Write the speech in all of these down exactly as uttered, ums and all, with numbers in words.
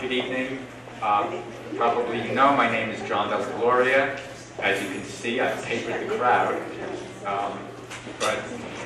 Good evening. Uh, probably you know my name is John Del Gloria. As you can see, I've papered the crowd. Um, but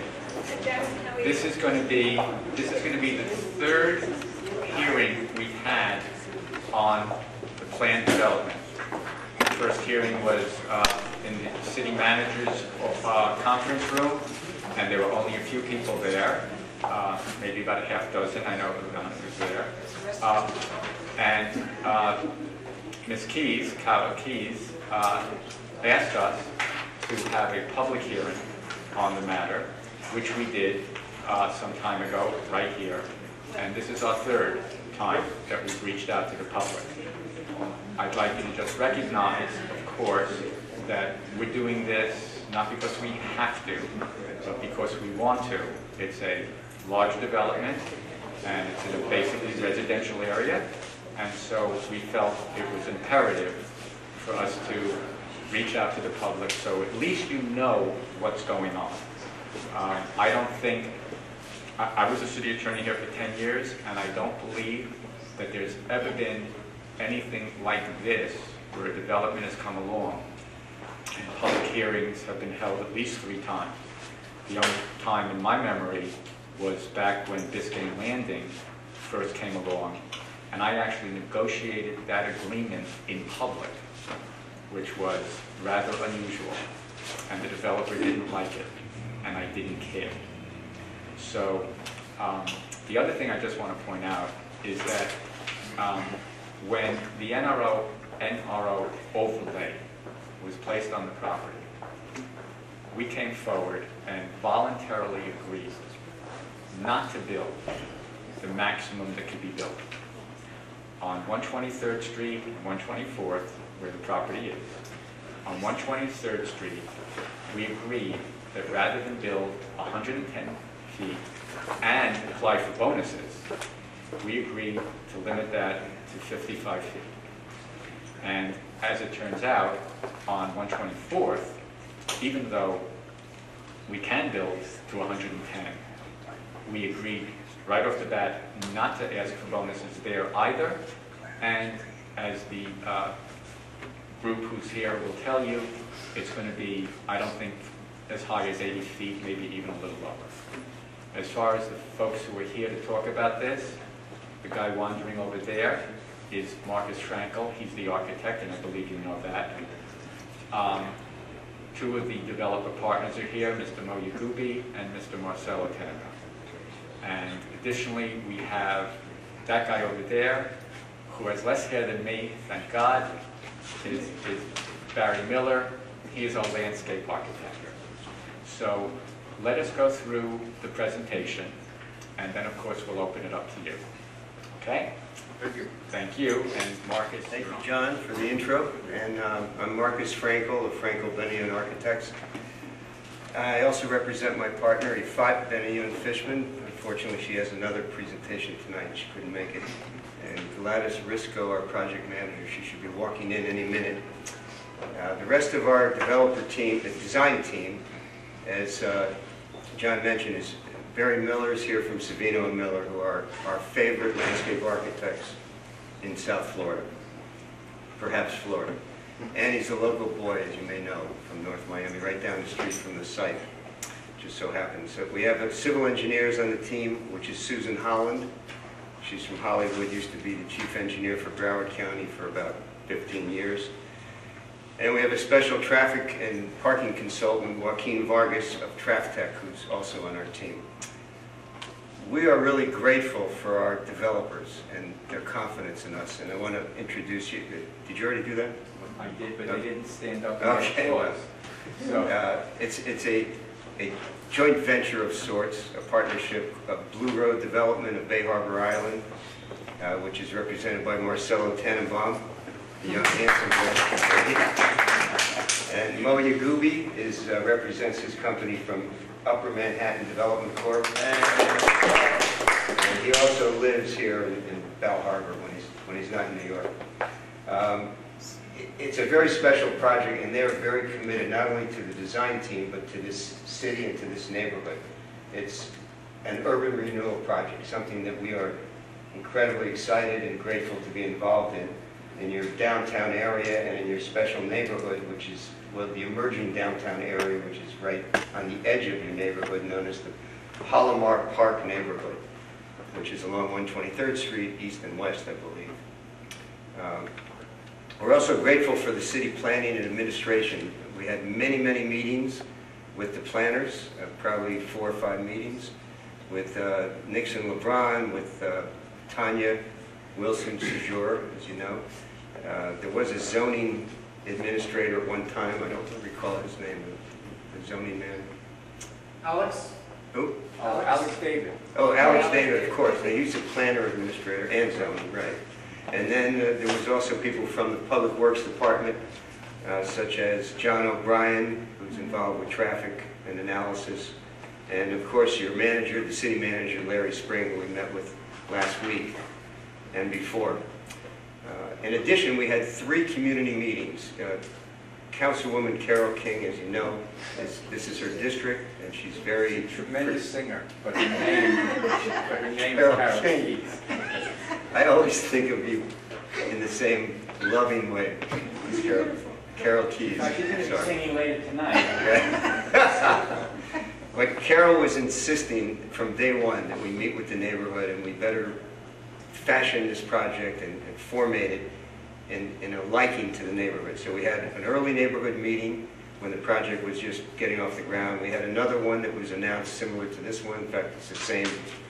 this is going to be this is going to be the third hearing we've had on the planned development. The first hearing was uh, in the city manager's uh, conference room, and there were only a few people there, uh, maybe about a half dozen. I know uh, was there. Uh, and uh, Miz Keys, Carol Keys, uh, asked us to have a public hearing on the matter, which we did uh, some time ago, right here. And this is our third time that we've reached out to the public. I'd like you to just recognize, of course, that we're doing this not because we have to, but because we want to. It's a large development, and it's in a basically residential area, and so we felt it was imperative for us to reach out to the public so at least you know what's going on. Um, I don't think, I, I was a city attorney here for ten years, and I don't believe that there's ever been anything like this where a development has come along and public hearings have been held at least three times. The only time in my memory was back when Biscayne Landing first came along, and I actually negotiated that agreement in public, which was rather unusual, and the developer didn't like it, and I didn't care. So um, the other thing I just want to point out is that um, when the N R O, N R O overlay was placed on the property, we came forward and voluntarily agreed not to build the maximum that could be built. On one twenty-third Street and one twenty-fourth, where the property is, on one twenty-third Street, we agreed that rather than build one hundred ten feet and apply for bonuses, we agreed to limit that to fifty-five feet. And as it turns out, on one twenty-fourth, even though we can build to one hundred ten, we agreed right off the bat not to ask for bonuses there either. And as the uh, group who's here will tell you, it's going to be, I don't think, as high as eighty feet, maybe even a little lower. As far as the folks who are here to talk about this, the guy wandering over there is Marcus Frankel. He's the architect, and I believe you know that. Um, two of the developer partners are here, Mister Mo Yagubi and Mister Marcelo Tenenbaum. And additionally, we have that guy over there, who has less hair than me, thank God, is, is Barry Miller. He is our landscape architect. So let us go through the presentation, and then of course we'll open it up to you. Okay? Thank you. Thank you, and Marcus. Thank you, John, for the intro. And um, I'm Marcus Frankel of Frankel Benioun Architects. I also represent my partner, Ifat Benioun Fishman. Unfortunately, she has another presentation tonight. She couldn't make it. And Gladys Risco, our project manager, she should be walking in any minute. Uh, the rest of our developer team, the design team, as uh, John mentioned, is Barry Miller is here from Savino and Miller, who are our favorite landscape architects in South Florida, perhaps Florida. And he's a local boy, as you may know, from North Miami, right down the street from the site. Just so happens. So we have civil engineers on the team, which is Susan Holland. She's from Hollywood, used to be the chief engineer for Broward County for about fifteen years. And we have a special traffic and parking consultant, Joaquin Vargas of TrafTech, who's also on our team. We are really grateful for our developers and their confidence in us. And I want to introduce you. Did you already do that? I did, but they didn't stand up. Okay. Applause. So uh, it's it's a a joint venture of sorts, a partnership of Blue Road Development of Bay Harbor Island, uh, which is represented by Marcelo Tenenbaum, the young handsome boy. And Mo Yagubi is uh, represents his company from Upper Manhattan Development Corp. And he also lives here in, in Bal Harbor when he's when he's not in New York. Um, It's a very special project, and they're very committed not only to the design team, but to this city and to this neighborhood. It's an urban renewal project, something that we are incredibly excited and grateful to be involved in, in your downtown area and in your special neighborhood, which is, well, the emerging downtown area, which is right on the edge of your neighborhood, known as the Palomar Park neighborhood, which is along one twenty-third Street, east and west, I believe. Um, we're also grateful for the city planning and administration. We had many, many meetings with the planners, uh, probably four or five meetings, with uh, Nixon LeBron, with uh, Tanya Wilson Sejour, as you know. Uh, there was a zoning administrator at one time, I don't recall his name, the, the zoning man. Alex? Who? Oh, Alex David. Oh, Alex David, of course. They used a planner administrator and zoning, right. And then uh, there was also people from the Public Works Department, uh, such as John O'Brien, who's involved with traffic and analysis, and of course your manager, the city manager, Larry Spring, who we met with last week and before. Uh, in addition, we had three community meetings. Uh, Councilwoman Carol King, as you know, is, this is her district, and she's very... Tremendous singer, but her name, but her name Carol is Carol King. Keys. I always think of you in the same loving way as Carol, Carol Keys. No, she's going to be Sorry. singing later tonight. But Carol was insisting from day one that we meet with the neighborhood and we better fashion this project and, and formate it in, in a liking to the neighborhood. So we had an early neighborhood meeting when the project was just getting off the ground. We had another one that was announced similar to this one. In fact, it's the same,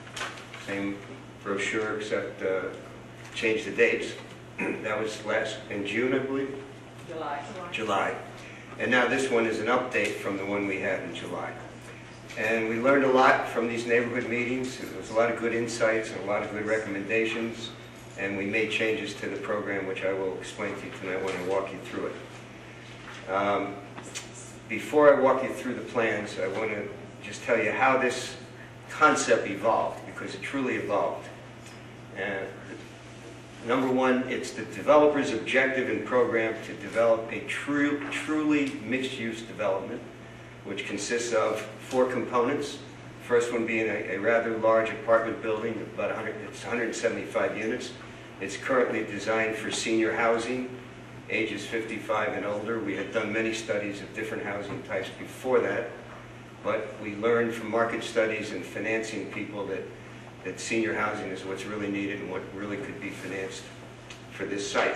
same brochure except uh, change the dates. That was last in June, I believe? July. July. And now this one is an update from the one we had in July. And we learned a lot from these neighborhood meetings. There was a lot of good insights and a lot of good recommendations. And we made changes to the program, which I will explain to you tonight when I walk you through it. Um, before I walk you through the plans, I want to just tell you how this concept evolved, because it truly evolved. And number one, it's the developer's objective and program to develop a true, truly mixed-use development, which consists of four components. First one being a, a rather large apartment building, about one hundred, it's one hundred seventy-five units. It's currently designed for senior housing, ages fifty-five and older. We had done many studies of different housing types before that, but we learned from market studies and financing people that, that senior housing is what's really needed and what really could be financed for this site.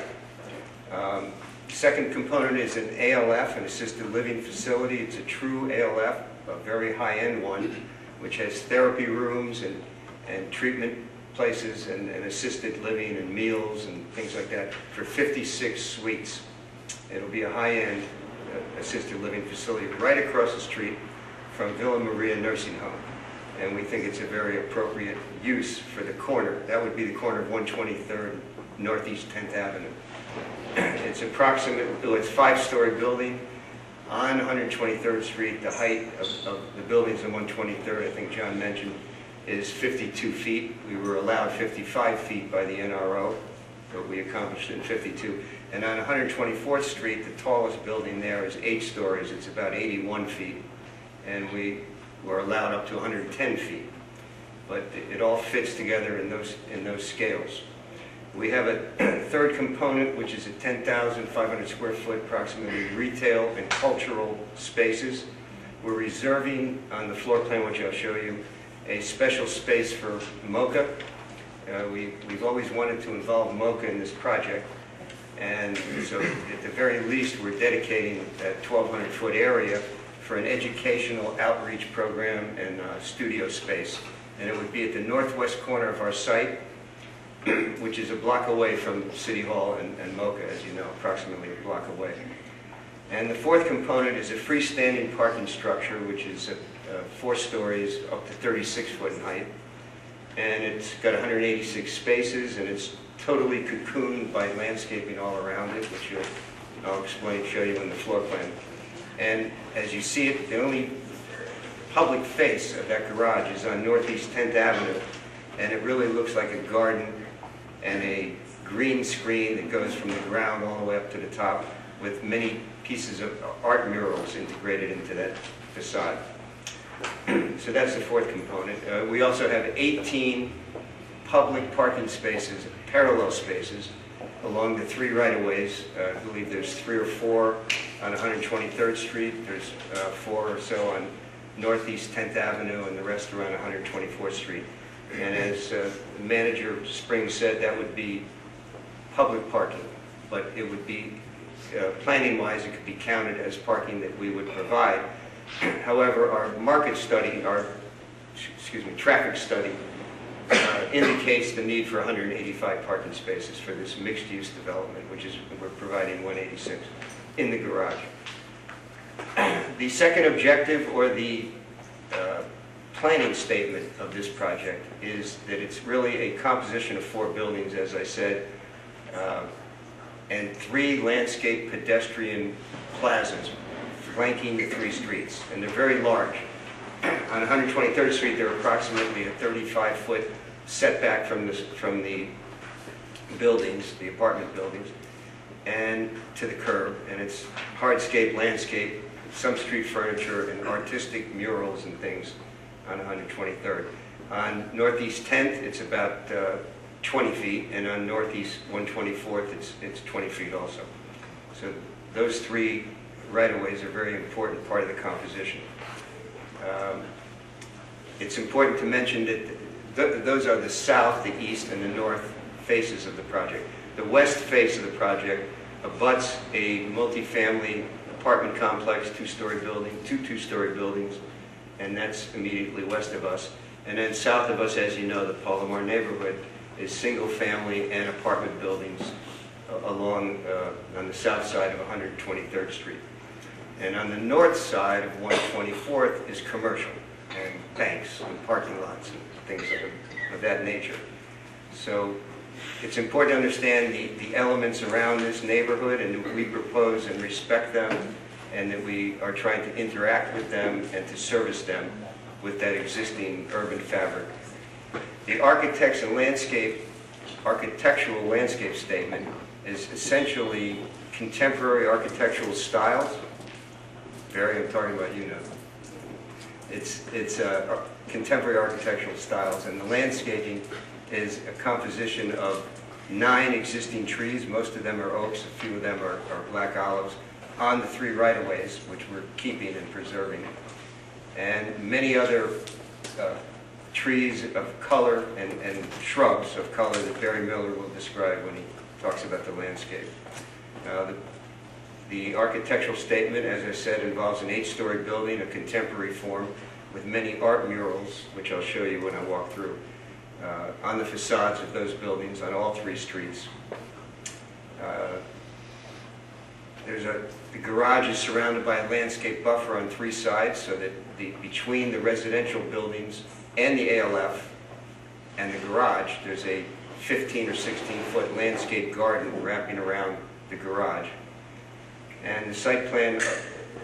Um, Second component is an A L F, an assisted living facility. It's a true A L F, a very high-end one, which has therapy rooms and, and treatment places and, and assisted living and meals and things like that for fifty-six suites. It'll be a high-end uh, assisted living facility right across the street from Villa Maria Nursing Home. And we think it's a very appropriate use for the corner. That would be the corner of one twenty-third Northeast tenth Avenue. It's approximate, it's a five-story building on one hundred twenty-third Street. The height of, of the buildings on one twenty-third, I think John mentioned, is fifty-two feet. We were allowed fifty-five feet by the N R O, but we accomplished it in fifty-two. And on one hundred twenty-fourth Street, the tallest building there is eight stories. It's about eighty-one feet. And we were allowed up to one hundred ten feet. But it, it all fits together in those, in those scales. We have a third component, which is a ten thousand five hundred square foot, approximately retail and cultural spaces. We're reserving on the floor plan, which I'll show you, a special space for Mocha. Uh, we, we've always wanted to involve Mocha in this project. And so at the very least, we're dedicating that twelve hundred foot area for an educational outreach program and uh, studio space. And it would be at the northwest corner of our site, which is a block away from City Hall and, and Mocha, as you know, approximately a block away. And the fourth component is a freestanding parking structure, which is uh, uh, four stories, up to thirty-six foot in height. And it's got one hundred eighty-six spaces, and it's totally cocooned by landscaping all around it, which you'll, I'll explain, show you in the floor plan. And as you see it, the only public face of that garage is on Northeast tenth Avenue, and it really looks like a garden and a green screen that goes from the ground all the way up to the top with many pieces of art murals integrated into that facade. So that's the fourth component. Uh, we also have eighteen public parking spaces, parallel spaces, along the three right-of-ways. Uh, I believe there's three or four on one hundred twenty-third Street. There's uh, four or so on Northeast tenth Avenue, and the rest around one hundred twenty-fourth Street. And as uh, Manager Springs said, that would be public parking, but it would be, uh, planning-wise, it could be counted as parking that we would provide. However, our market study, our, excuse me, traffic study, uh, indicates the need for one hundred eighty-five parking spaces for this mixed-use development, which is, we're providing one eighty-six in the garage. The second objective, or the uh, planning statement of this project, is that it's really a composition of four buildings, as I said, uh, and three landscape pedestrian plazas flanking the three streets, and they're very large. On one hundred twenty-third Street, they're approximately a thirty-five foot setback from the, from the buildings, the apartment buildings, and to the curb, and it's hardscape, landscape, some street furniture, and artistic murals and things on one hundred twenty-third. On Northeast tenth, it's about uh, twenty feet, and on Northeast one twenty-fourth, it's, it's twenty feet also. So those three right-of-ways are a very important part of the composition. Um, it's important to mention that th those are the south, the east, and the north faces of the project. The west face of the project abuts a multifamily apartment complex, two-story building, two two-story buildings, and that's immediately west of us. And then south of us, as you know, the Palomar neighborhood is single-family and apartment buildings uh, along uh, on the south side of one hundred twenty-third Street. And on the north side of one twenty-fourth is commercial, and banks and parking lots and things of, of that nature. So it's important to understand the, the elements around this neighborhood, and that we propose and respect them, and that we are trying to interact with them and to service them with that existing urban fabric. The architects and landscape, architectural landscape statement is essentially contemporary architectural styles. Barry, I'm talking about you now. It's, it's uh, contemporary architectural styles, and the landscaping is a composition of nine existing trees. Most of them are oaks, a few of them are, are black olives, on the three right-of-ways, which we're keeping and preserving. And many other uh, trees of color and, and shrubs of color that Barry Miller will describe when he talks about the landscape. Uh, the, the architectural statement, as I said, involves an eight-story building, a contemporary form, with many art murals, which I'll show you when I walk through, uh, on the facades of those buildings on all three streets. Uh, there's a, the garage is surrounded by a landscape buffer on three sides, so that the, between the residential buildings and the A L F and the garage, there's a fifteen or sixteen foot landscape garden wrapping around the garage. And the site plan, uh,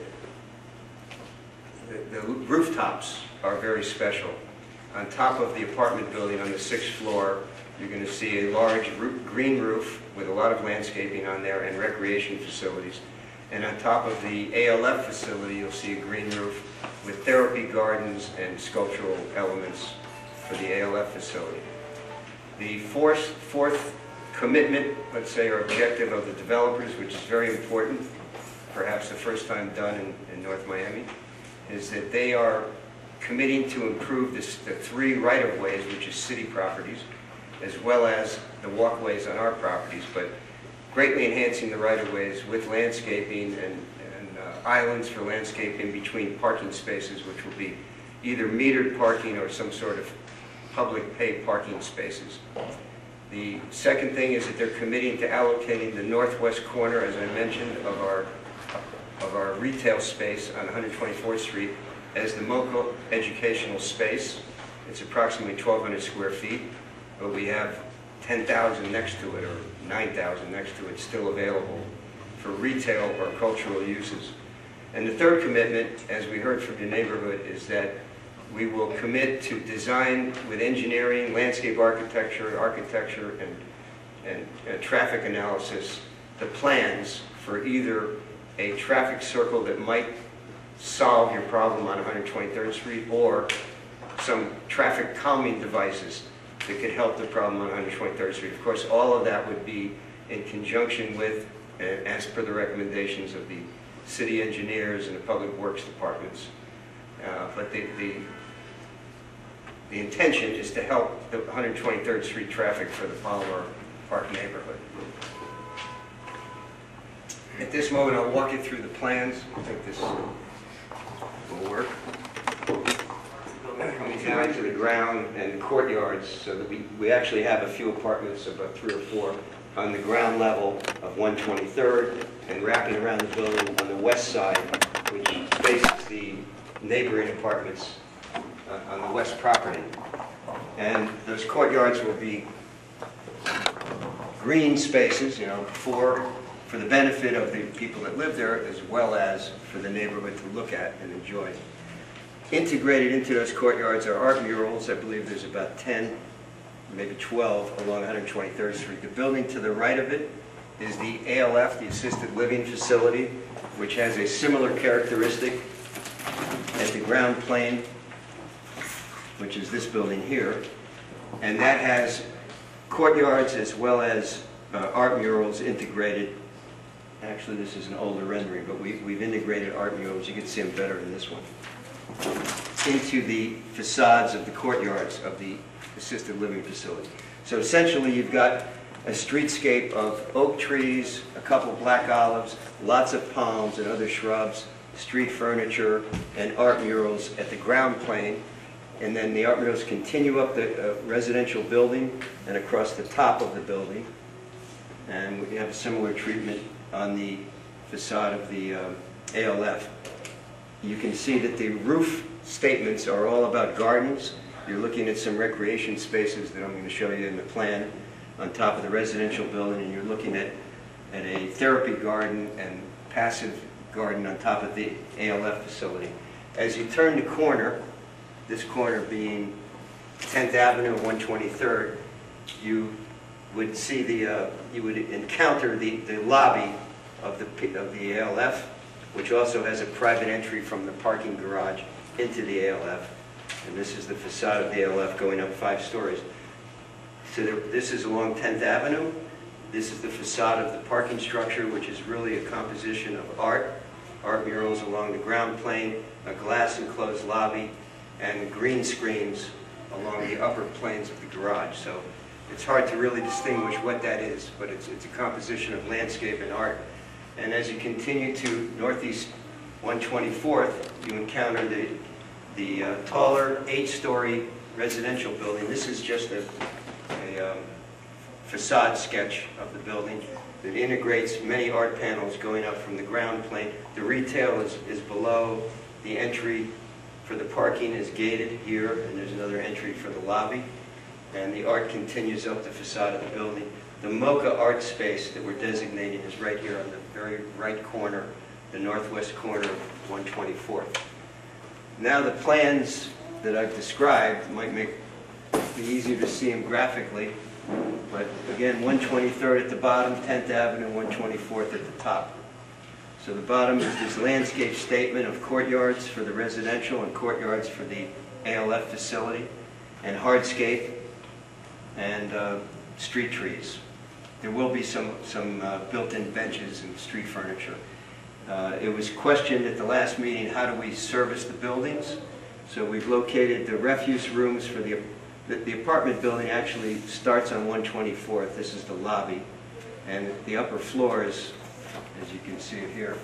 the, the rooftops are very special. On top of the apartment building on the sixth floor, you're going to see a large roof, green roof with a lot of landscaping on there and recreation facilities. And on top of the A L F facility, you'll see a green roof with therapy gardens and sculptural elements for the A L F facility. The fourth, fourth commitment, let's say, or objective of the developers, which is very important, perhaps the first time done in, in North Miami, is that they are committing to improve this, the three right-of-ways, which is city properties, as well as the walkways on our properties, but greatly enhancing the right-of-ways with landscaping and, and uh, islands for landscaping between parking spaces, which will be either metered parking or some sort of public paid parking spaces. The second thing is that they're committing to allocating the northwest corner, as I mentioned, of our, of our retail space on one hundred twenty-fourth Street as the MoCA educational space. It's approximately twelve hundred square feet, but we have ten thousand next to it, or nine thousand next to it, still available for retail or cultural uses. And the third commitment, as we heard from your neighborhood, is that we will commit to design with engineering, landscape architecture, architecture, and, and, and traffic analysis, the plans for either a traffic circle that might solve your problem on one hundred twenty-third Street, or some traffic calming devices that could help the problem on one hundred twenty-third Street. Of course, all of that would be in conjunction with, and as per the recommendations of the city engineers and the public works departments. Uh, but the, the, the intention is to help the one hundred twenty-third Street traffic for the Palmer Park neighborhood. At this moment, I'll walk you through the plans. I think this will work. Coming down to the ground and courtyards, so that we, we actually have a few apartments, about three or four, on the ground level of one twenty-third, and wrapping around the building on the west side, which faces the neighboring apartments uh, on the west property. And those courtyards will be green spaces, you know, for, for the benefit of the people that live there, as well as for the neighborhood to look at and enjoy. Integrated into those courtyards are art murals. I believe there's about ten, maybe twelve along one hundred twenty-third Street. The building to the right of it is the A L F, the Assisted Living Facility, which has a similar characteristic at the ground plane, which is this building here. And that has courtyards as well as uh, art murals integrated. Actually, this is an older rendering, but we, we've integrated art murals. You can see them better in this one, into the facades of the courtyards of the assisted living facility. So essentially you've got a streetscape of oak trees, a couple black olives, lots of palms and other shrubs, street furniture, and art murals at the ground plane. And then the art murals continue up the uh, residential building and across the top of the building. And we have a similar treatment on the facade of the um, A L F. You can see that the roof statements are all about gardens. You're looking at some recreation spaces that I'm going to show you in the plan on top of the residential building, and you're looking at, at a therapy garden and passive garden on top of the A L F facility. As you turn the corner, this corner being tenth Avenue and one twenty-third, you would see the, uh, you would encounter the, the lobby of the, of the A L F, which also has a private entry from the parking garage into the A L F. And this is the facade of the A L F going up five stories. So there, this is along tenth Avenue. This is the facade of the parking structure, which is really a composition of art, art murals along the ground plane, a glass enclosed lobby, and green screens along the upper planes of the garage. So it's hard to really distinguish what that is, but it's, it's a composition of landscape and art. And as you continue to northeast one twenty-fourth, you encounter the, the uh, taller eight-story residential building. This is just a, a um, facade sketch of the building that integrates many art panels going up from the ground plane. The retail is, is below. The entry for the parking is gated here, and there's another entry for the lobby. And the art continues up the facade of the building. The Mocha art space that we're designating is right here on the very right corner, the northwest corner of one twenty-fourth. Now the plans that I've described might make it easier to see them graphically, but again, one twenty-third at the bottom, tenth Avenue, one twenty-fourth at the top. So the bottom is this landscape statement of courtyards for the residential and courtyards for the A L F facility, and hardscape and uh, street trees. There will be some, some uh, built-in benches and street furniture. Uh, it was questioned at the last meeting, how do we service the buildings? So we've located the refuse rooms for the, the, the apartment building actually starts on one twenty-fourth. This is the lobby. And the upper floors, as you can see here,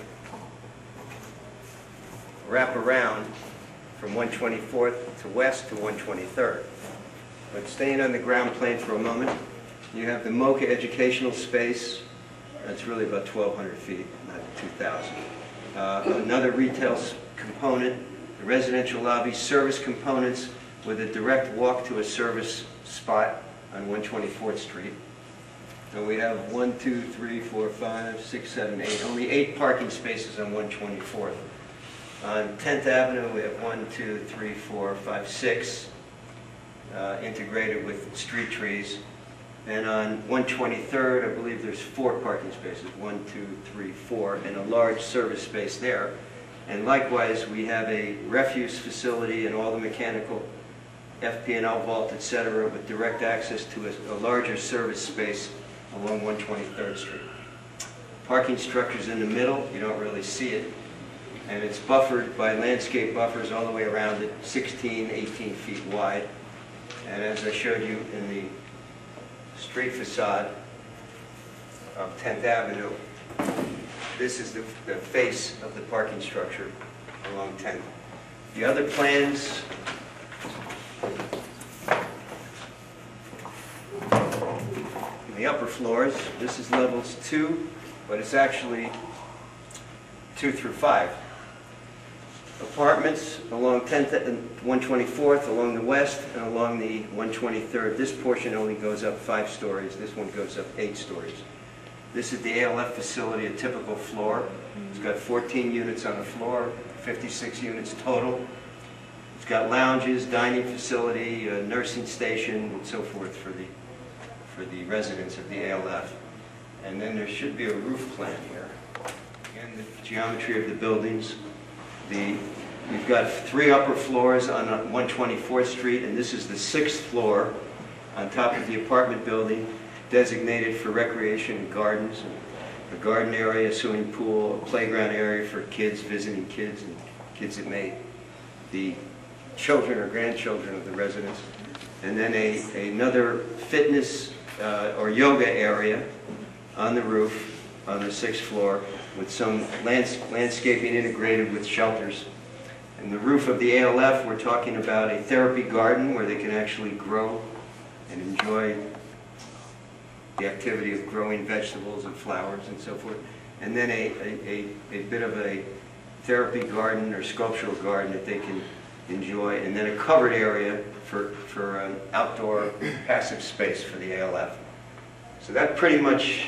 wrap around from one twenty-fourth to west to one twenty-third. But staying on the ground plane for a moment, you have the Mocha educational space. That's really about twelve hundred feet, not two thousand. Uh, another retail component, the residential lobby, service components with a direct walk to a service spot on one twenty-fourth Street. And we have one, two, three, four, five, six, seven, eight. Only eight parking spaces on one twenty-fourth. On tenth Avenue, we have one, two, three, four, five, six, uh, integrated with street trees. And on one twenty-third, I believe there's four parking spaces, one, two, three, four, and a large service space there. And likewise, we have a refuse facility and all the mechanical F P and L vault, et cetera, with direct access to a, a larger service space along one twenty-third Street. Parking structure's in the middle, you don't really see it, and it's buffered by landscape buffers all the way around it, sixteen, eighteen feet wide. And as I showed you in the street facade of tenth Avenue, this is the, the face of the parking structure along tenth. The other plans in the upper floors, this is levels two, but it's actually two through five. Apartments along tenth and one twenty-fourth, along the west, and along the one twenty-third. This portion only goes up five stories. This one goes up eight stories. This is the A L F facility, a typical floor. It's got fourteen units on the floor, fifty-six units total. It's got lounges, dining facility, a nursing station, and so forth for the, for the residents of the A L F. And then there should be a roof plan here. Again, the geometry of the buildings. The, we've got three upper floors on one twenty-fourth Street, and this is the sixth floor on top of the apartment building, designated for recreation and gardens, a garden area, swimming pool, a playground area for kids, visiting kids, and kids that may be children or grandchildren of the residents. And then a, another fitness uh, or yoga area on the roof on the sixth floor with some lands landscaping integrated with shelters. And the roof of the A L F, we're talking about a therapy garden where they can actually grow and enjoy the activity of growing vegetables and flowers and so forth. And then a, a, a, a bit of a therapy garden or sculptural garden that they can enjoy, and then a covered area for, for an outdoor passive space for the A L F. So that pretty much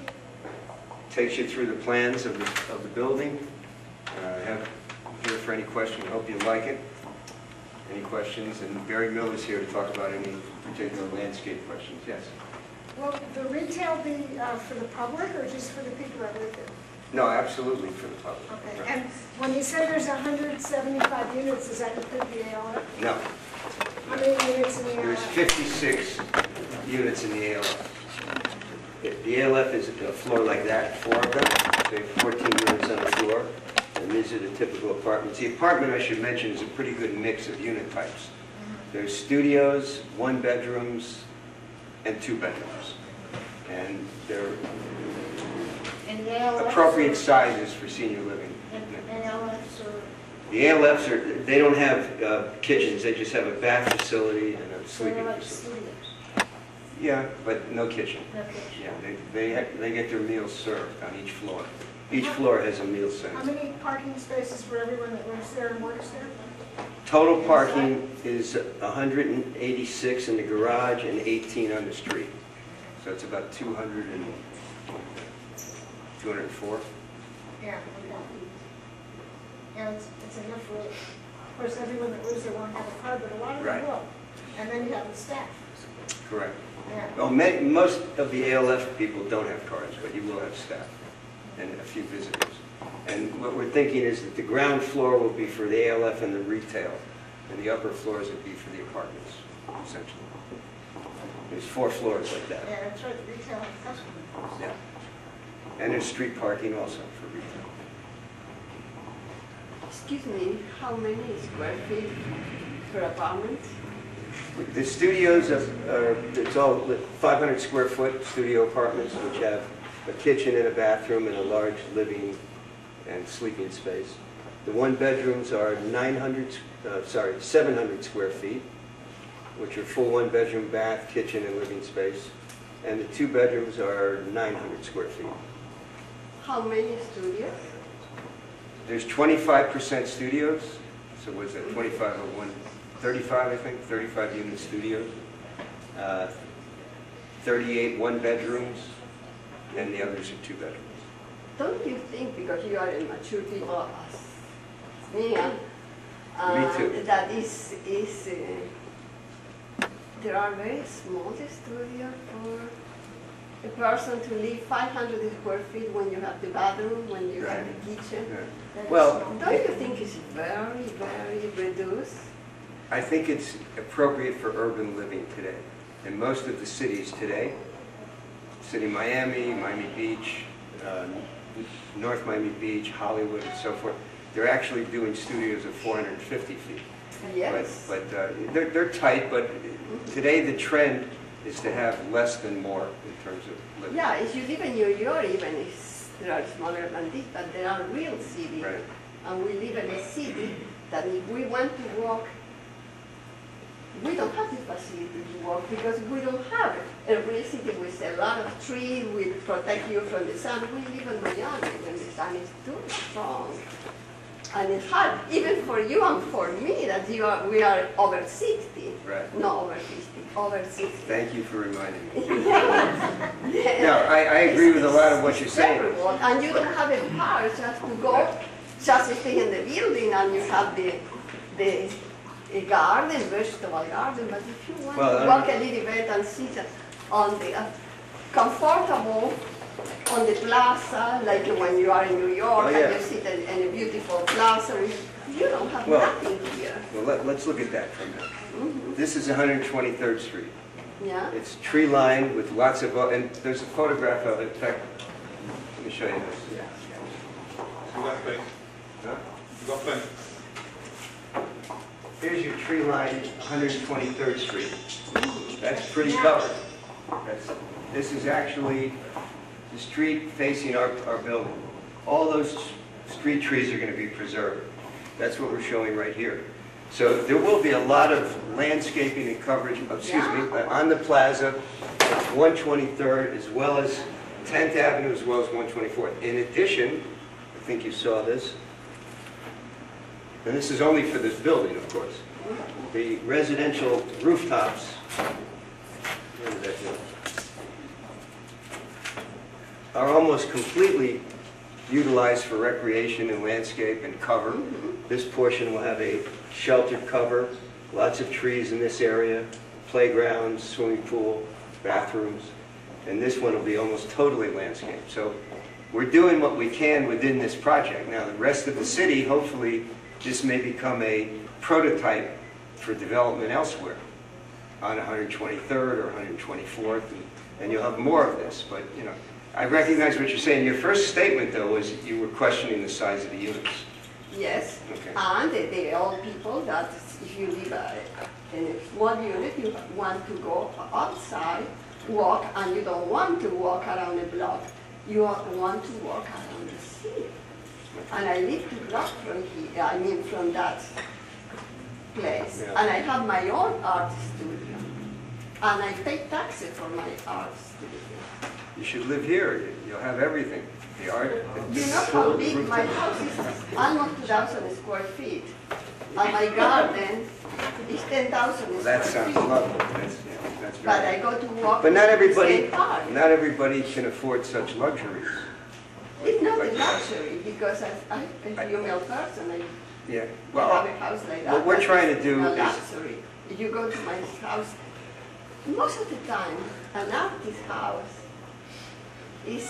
takes you through the plans of the, of the building. Uh, I have here for any question. I hope you like it. Any questions? And Barry Mill is here to talk about any particular landscape questions. Yes? Will the retail be uh, for the public or just for the people that live there? No, absolutely for the public. Okay. No. And when you say there's one hundred seventy-five units, does that include the A L F? No. How many units in the A L F? There's fifty-six units in the A L F. The A L F is a floor like that, four of them. So fourteen units on the floor. And these are the typical apartments. The apartment, I should mention, is a pretty good mix of unit types. There's studios, one bedrooms, and two bedrooms. And they're And the A L Fs? appropriate sizes for senior living. And A L Fs or? The A L Fs, are, they don't have uh, kitchens. They just have a bath facility and a So they're sleeping like facility. studios? Yeah, but no kitchen. No kitchen. Yeah, they, they, ha- they get their meals served on each floor. Each floor has a meal How center. many parking spaces for everyone that lives there and works there? Total parking is one hundred eighty-six in the garage and eighteen on the street. So it's about two hundred and, two hundred four. Yeah. Okay. Yeah, it's, it's enough for, of course, everyone that lives there won't have a car, but a lot of Right. them will. And then you have the staff. Correct. Yeah. Well, ma- most of the A L F people don't have cars, but you will have staff and a few visitors. And what we're thinking is that the ground floor will be for the A L F and the retail, and the upper floors would be for the apartments, essentially. There's four floors like that. Yeah, that's right, the retail and customers. Yeah. And there's street parking also for retail. Excuse me, how many square feet per apartment? The studios are, are- it's all five hundred square foot studio apartments, which have a kitchen and a bathroom and a large living and sleeping space. The one bedrooms are nine hundred, uh, sorry, seven hundred square feet, which are full one bedroom, bath, kitchen, and living space. And the two bedrooms are nine hundred square feet. How many studios? There's twenty-five percent studios, so what's that, twenty-five oh one, thirty-five, I think, thirty-five unit studios. Uh, thirty-eight one bedrooms, and the others are two bedrooms. Don't you think, because you are a mature people as me, uh, Me too. that is, is uh, there are very small studios for a person to live five hundred square feet when you have the bathroom, when you have the kitchen? Yeah. That is Well, small. Don't you think it's very, very reduced? I think it's appropriate for urban living today. In most of the cities today, City of Miami, Miami Beach, uh, North Miami Beach, Hollywood, and so forth, they're actually doing studios of four hundred fifty feet. Yes. But, but uh, they're, they're tight, but today the trend is to have less than more in terms of living. Yeah, if you live in New York, even if they are smaller than this, but they are real cities. Right. And we live in a city that if we want to walk, we don't have the facility to walk because we don't have a real city with a lot of trees, we protect you from the sun. We live in Miami when the sun is too strong. And it's hard, even for you and for me, that you are, we are over sixty. Right. Not over fifty, over sixty. Thank you for reminding me. Yeah. No, I, I agree with a lot of what you're saying. Terrible. And you don't have a car just to go, just stay in the building, and you have the the a garden, vegetable garden. But if you want Well, to I- walk a little bit and sit on the uh, comfortable on the plaza, like when you are in New York, Oh, yeah. and you sit in, in a beautiful plaza, you don't have Well- nothing here. Well, let, let's look at that for a minute. Mhm. This is one hundred twenty-third Street. Yeah. It's tree lined with lots of, o- and there's a photograph of it. In fact, let me show you this. You got space. Huh? You got plenty. Here's your tree lined one hundred twenty-third Street. That's pretty covered. That's, this is actually the street facing our, our building. All those street trees are going to be preserved. That's what we're showing right here. So there will be a lot of landscaping and coverage, excuse me, on the plaza, one twenty-third, as well as tenth Avenue, as well as one twenty-fourth. In addition, I think you saw this, and this is only for this building, of course, the residential rooftops. Where did that go? Are almost completely utilized for recreation and landscape and cover. Mhm. This portion will have a sheltered cover, lots of trees in this area, playgrounds, swimming pool, bathrooms, and this one will be almost totally landscaped. So we're doing what we can within this project. Now, the rest of the city, hopefully, this may become a prototype for development elsewhere on one hundred twenty-third or one hundred twenty-fourth, and, and you'll have more of this. But, you know, I recognize what you're saying. Your first statement, though, was you were questioning the size of the units. Yes, Okay. and the, the old people that if you live uh, in a small unit, you want to go outside, walk, and you don't want to walk around the block. You want to walk around the city. And I live two blocks from here, I mean from that place. Yeah. And I have my own art studio. And I pay taxes for my art studio. You should live here. You- You'll have everything. The art. the You know full how big my rooftop. house is? Almost two thousand square feet. And my garden is ten thousand Well, square that sounds feet. lovely. That's, yeah, that's But I very. go to walk But not in the everybody, same park. not everybody can afford such luxuries. It's not a luxury because I, I'm a female person. I Yeah. have Well, a house like that. what we're but trying to it's do not is- luxury. If you go to my house, most of the time, an artist's house is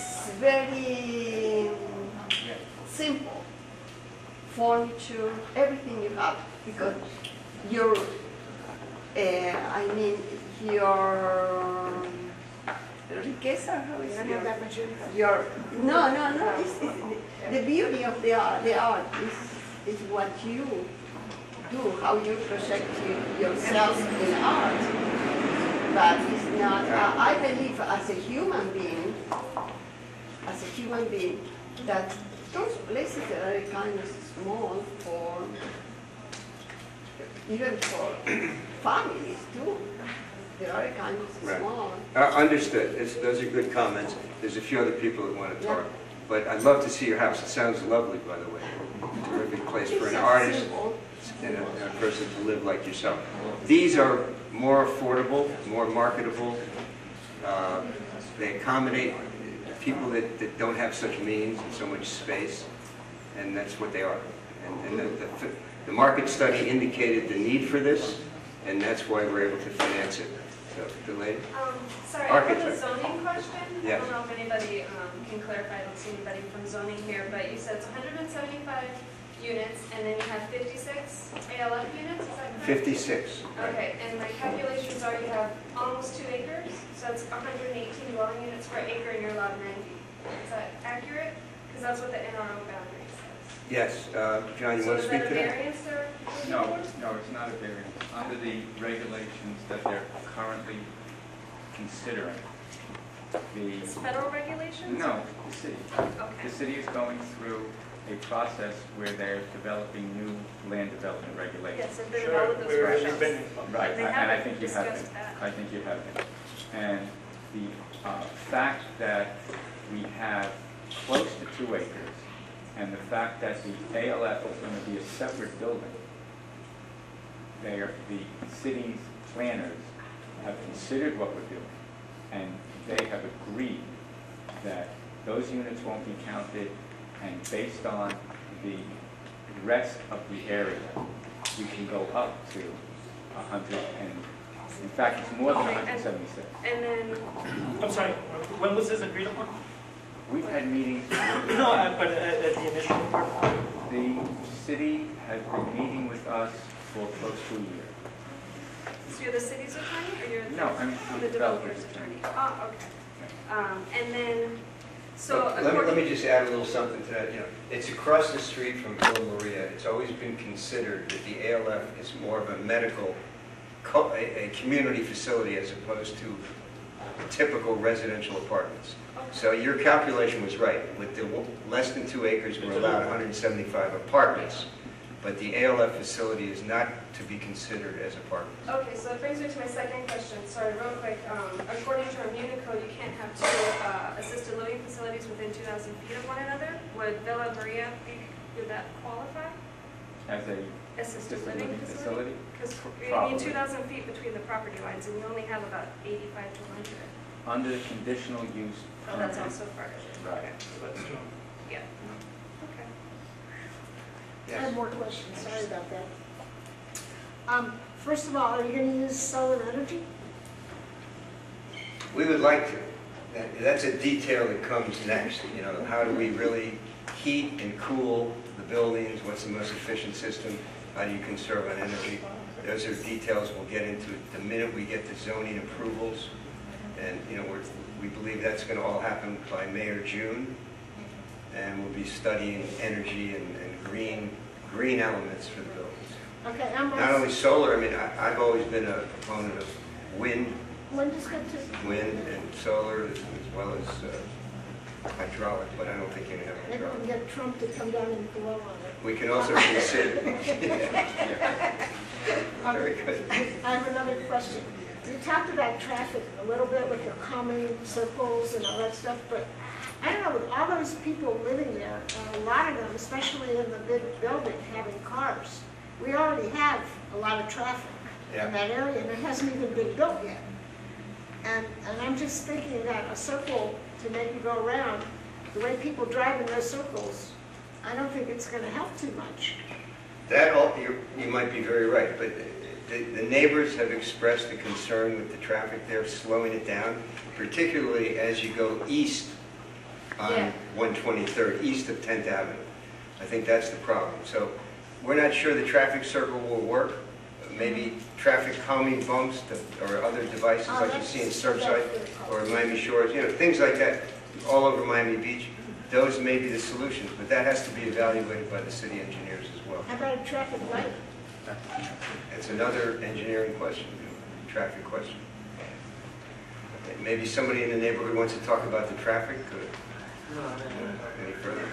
very simple. Furniture, everything you have, because your, uh, I mean, your riqueza, how You is don't your, have that much income. your, no, no, no, it's, it's, the beauty of the art, the art is, is what you do, how you project you, yourself in art. But it's not, I, I believe as a human being, as a human being, that those places are kind of small for, even for families too. They are kind of Right. small. Uh, understood. It's, those are good comments. There's a few other people that want to talk. Yeah. But I'd love to see your house. It sounds lovely, by the way. Terrific place for It's an so artist simple. and a, and a person to live like yourself. These are more affordable, more marketable. Uh, they accommodate people that, that don't have such means and so much space, and that's what they are. And, and the, the, the market study indicated the need for this, and that's why we're able to finance it. So, the lady? Um, sorry, I have a Architect. zoning question. Yes. I don't know if anybody um, can clarify, I don't see anybody from zoning here, but you said it's one hundred seventy-five units, and then you have fifty-six A L F units, is that correct? fifty-six. right. Okay, and my calculations are you have almost two acres, so it's one hundred eighteen dwelling units per acre, and you're allowed ninety. Is that accurate? Because that's what the N R O boundary says. Yes, uh, John, you So want to is speak that to a that? variance there? No, no, it's not a variance. Under the regulations that they're currently considering, the, It's federal regulations? no, the city. Okay. The city is going through a process where they're developing new land development regulations. Yes, I've been Sure, involved with those we're workshops. independent. Right, They and I haven't think you have discussed been. that. I think you have been. And the uh, fact that we have close to two acres, and the fact that the A L F is going to be a separate building, they are, the city's planners have considered what we're doing, and they have agreed that those units won't be counted, and based on the rest of the area, we can go up to one hundred, and in fact, it's more than Okay, one and- hundred seventy-six. And then, I'm sorry, when was this agreed upon? We've had meetings, No, uh, but at, at the initial part. the city has been meeting with us for close to a year. so you're the city's attorney, or you're the? No, I'm I'm The the developer's developer's attorney. attorney. Oh, okay. Um, and then, so Let me, let according, me just add a little something to that, you know, it's across the street from Villa Maria. It's always been considered that the A L F is more of a medical, co- a, a community facility as opposed to typical residential apartments. So your calculation was right. With the w- less than two acres, we're allowed one hundred seventy-five apartments, but the A L F facility is not to be considered as apartments. okay, so that brings me to my second question. Sorry, real quick. Um, according to our Muni code, you can't have two uh, assisted living facilities within two thousand feet of one another. Would Villa Maria be, would that qualify? As a Assisted assisted living living facility? facility? Because you Probably. need two thousand feet between the property lines, and you only have about eighty-five to one hundred. Under the conditional use Oh, that's permit. also part of it. Right. That's true. Yeah. Okay. I have Yes. more questions, sorry about that. Um, first of all, are you gonna use solar energy? We would like to. That- That's a detail that comes next, you know, how do we really heat and cool the buildings? What's the most efficient system? How do you conserve on energy? Those are details we'll get into the minute we get the zoning approvals. And, you know, we're, we believe that's going to all happen by May or June. And we'll be studying energy and, and green, green elements for the buildings. Okay, I'm Not only also, solar, I mean, I, I've always been a proponent of wind, when does get to, wind and solar as, as well as uh, hydraulic, but I don't think you can have maybe we can hydraulic. get Trump to come down and blow on it. We can also consider, Um, very good. I have another question. You talked about traffic a little bit with the calming circles and all that stuff, but I don't know, with all those people living there, and a lot of them, especially in the big building, having cars, we already have a lot of traffic Yeah. in that area, and it hasn't even been built yet. And, and I'm just thinking that a circle to make you go around, the way people drive in those circles, I don't think it's gonna help too much. That, all, you you might be very right, but the, the neighbors have expressed a concern with the traffic there, slowing it down, particularly as you go east on Yeah. one twenty-third, east of tenth Avenue. I think that's the problem. So we're not sure the traffic circle will work. Maybe traffic calming bumps to- or other devices Oh, like you that's- see in that's Surfside good. or Miami Shores, you know, things like that, all over Miami Beach. Those may be the solutions, but that has to be evaluated by the city engineers as well. How about a traffic light? It's another engineering question, traffic question. Maybe somebody in the neighborhood wants to talk about the traffic, Good. Any further?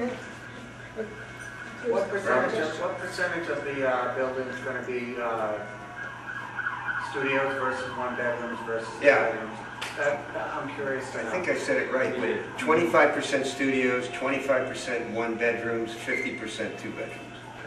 What percentage, of- what percentage of the uh, building is going to be uh, studios versus one bedrooms versus two Yeah. bedrooms? That- that- I'm curious to I know. think I said it right, but twenty-five percent studios, twenty-five percent one bedrooms, fifty percent two bedrooms.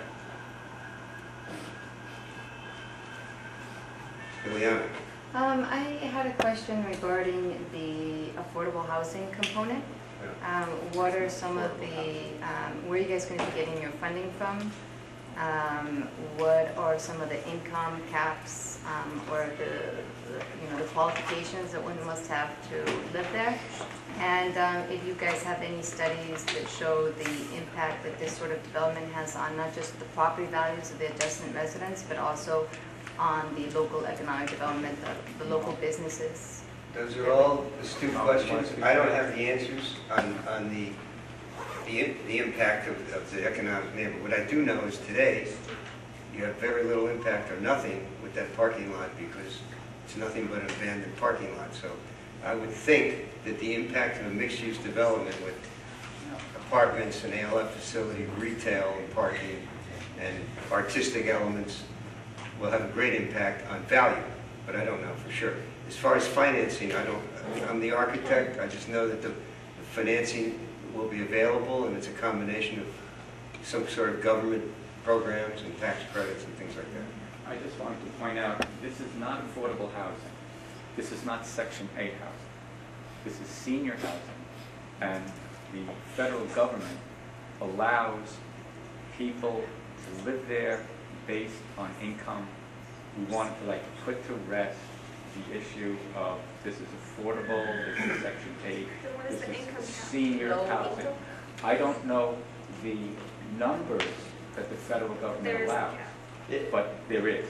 Juliana? Um, I had a question regarding the affordable housing component. Um, what are some of the, um, where are you guys going to be getting your funding from Um, what are some of the income caps um, or the, the, you know, the qualifications that one must have to live there? And um, if you guys have any studies that show the impact that this sort of development has on not just the property values of the adjacent residents, but also on the local economic development of the local businesses. Those are all astute questions. I don't have the answers on, on the, the, the impact of, of the economic neighborhood. What I do know is today, you have very little impact or nothing with that parking lot because it's nothing but an abandoned parking lot. So I would think that the impact of a mixed-use development with apartments, an A L F facility, retail and parking, and artistic elements will have a great impact on value, but I don't know for sure. As far as financing, I don't, I'm the architect, I just know that the, the financing will be available and it's a combination of some sort of government programs and tax credits and things like that. I just wanted to point out, this is not affordable housing. This is not Section eight housing. This is senior housing. And the federal government allows people to live there based on income. We wanted to like put to rest the issue of this is affordable, this is Section eight, So what is this the is income cap? senior Low housing. income? I don't know the numbers that the federal There government is a allows, cap. but there is.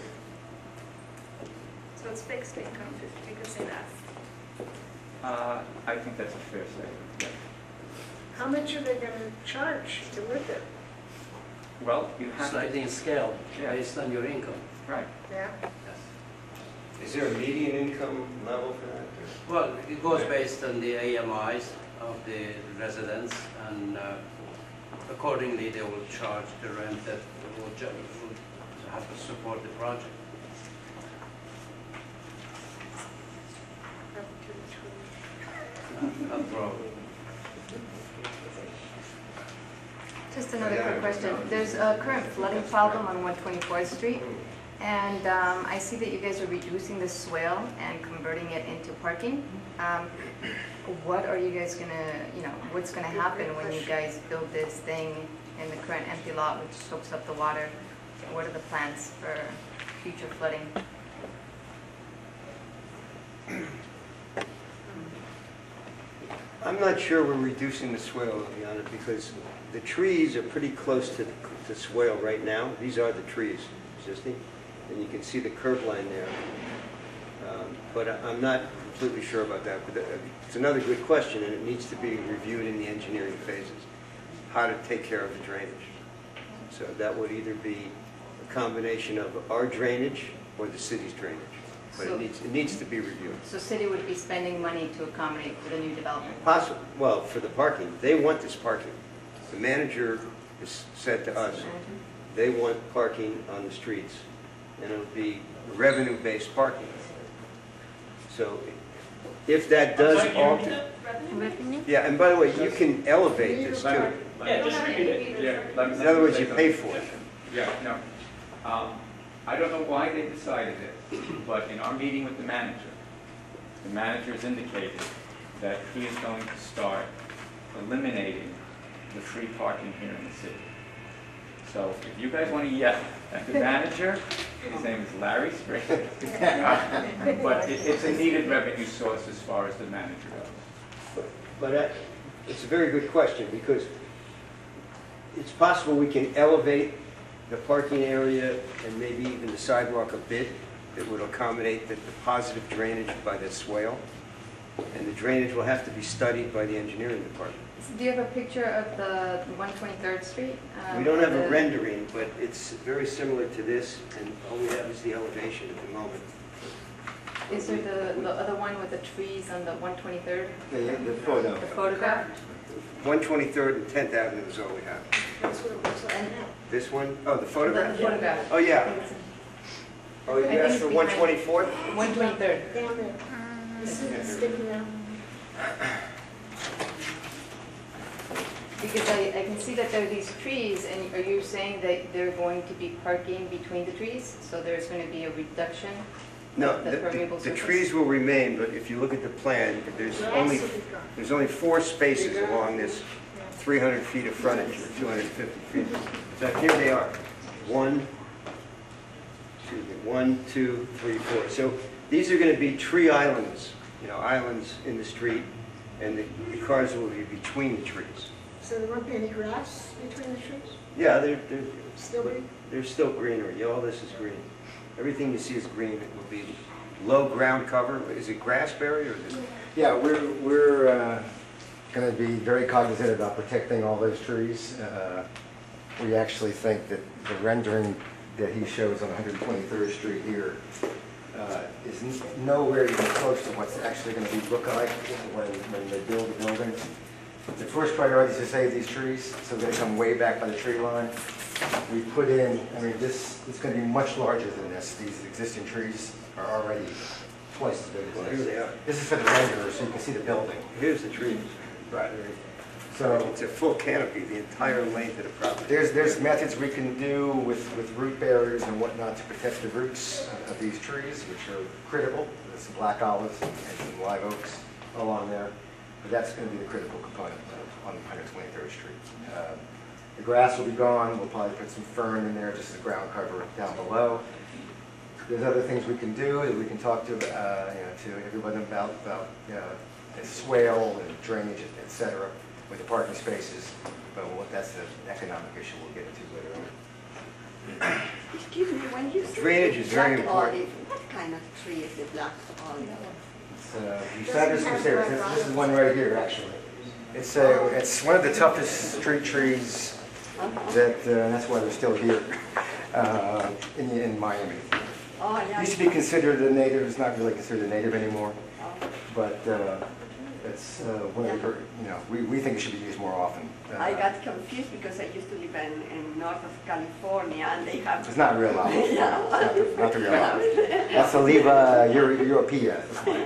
So it's fixed income, you could say that. Uh, I think that's a fair statement, yes. How much are they gonna charge to live there? Well, you have to, Sliding scale Yeah. based on your income. right. Yeah. Is there a median income level for that? Well, it goes based on the A M Is of the residents, and uh, accordingly they will charge the rent that will ju- will have to support the project. Not a problem. Just another quick question. There's a current flooding problem on one twenty-fourth Street, and um, I see that you guys are reducing the swale and converting it into parking. Um, what are you guys gonna, you know, what's gonna happen when you guys build this thing in the current empty lot which soaks up the water? What are the plans for future flooding? I'm not sure we're reducing the swale, to be honest, because the trees are pretty close to the swale right now. These are the trees existing, and you can see the curb line there. Um, But I- I'm not completely sure about that. But uh, it's another good question, and it needs to be reviewed in the engineering phases, how to take care of the drainage. So that would either be a combination of our drainage or the city's drainage. But So- it needs, it needs to be reviewed. So city would be spending money to accommodate for the new development? Possible, well, for the parking, they want this parking. The manager has said to us, they want parking on the streets, and it'll be revenue-based parking. So if that does I'm sorry, can you repeat alter, that? yeah, and by the way, you can elevate this too. Yeah, just repeat it. Yeah, let me- In other words, you pay for it. Yeah, no. Um, I don't know why they decided it, but in our meeting with the manager, the manager has indicated that he is going to start eliminating the free parking here in the city. So if you guys want to yell at the manager, his name is Larry Spring. But it- it's a needed revenue source as far as the manager goes. But that, it's a very good question, because it's possible we can elevate the parking area and maybe even the sidewalk a bit that would accommodate the, the positive drainage by the swale. And the drainage will have to be studied by the engineering department. Do you have a picture of the one twenty-third Street? Um, We don't have a the- rendering, but it's very similar to this, and all we have is the elevation at the moment. Is there the, the other one with the trees on the one twenty-third? The, the photo. The photograph? one twenty-third and tenth Avenue is all we have. That's what it looks like And- now. This one? Oh, the The photograph? photograph. Oh, yeah. Oh, you I think asked it's for behind- one twenty-fourth? one twenty-third. Down there. This is sticking out. Because I, I can see that there are these trees, and are you saying that they're going to be parking between the trees? So there's going to be a reduction? No, The the, permeable the- the surface? trees will remain, but if you look at the plan, there's Grass only, will be gone. there's only four spaces along this three hundred feet of frontage, or two hundred fifty feet. So here they are. one, excuse me, one, two, three, four. So these are going to be tree islands, you know, islands in the street, and the, the cars will be between the trees. So there won't be any grass between the trees? Yeah, they're, they're, Still green? there's still greenery. All this is green. Everything you see is green. It will be low ground cover. Is it grassberry or is it? Yeah, we're, we're uh, going to be very cognizant about protecting all those trees. Uh, we actually think that the rendering that he shows on one hundred twenty-third Street here uh, is n- nowhere even close to what's actually going to be look like when, when they build the building. The first priority is to save these trees, so they're going to come way back by the tree line. We put in, I mean, this is going to be much larger than this. These existing trees are already twice as big Well, as here this. they are. This is for the renderer, so you can see the building. Here's the trees. Right. So So it's a full canopy, the entire length of the property. there's, there's methods we can do with, with root barriers and whatnot to protect the roots of, of these trees, which are critical. There's some black olives and some live oaks along there. But that's going to be the critical component of, on one hundred twenty-third Street. Uh, the grass will be gone. We'll probably put some fern in there, just as a ground cover down below. There's other things we can do that we can talk to, uh, you know, to everyone about, about you know, the swale and drainage, et cetera, with the parking spaces. But what, that's an economic issue we'll get into later on. Excuse me, when you say Drainage is very black important. olive, what kind of tree is the black olive? It's, uh, Bucephalus cruceris. This, this is one right here, actually. It's, uh, it's one of the toughest street trees that, uh, that's why they're still here uh, in, in Miami. Oh, It yeah. used to be considered a native. It's not really considered a native anymore. Oh. But uh, it's uh, one of the, you know, we, we think it should be used more often. Uh, I got confused because I used to live in, in north of California and they have... It's not real olive. It's Yeah. not, the- not the real olive. That's Oliva Euro- Europea.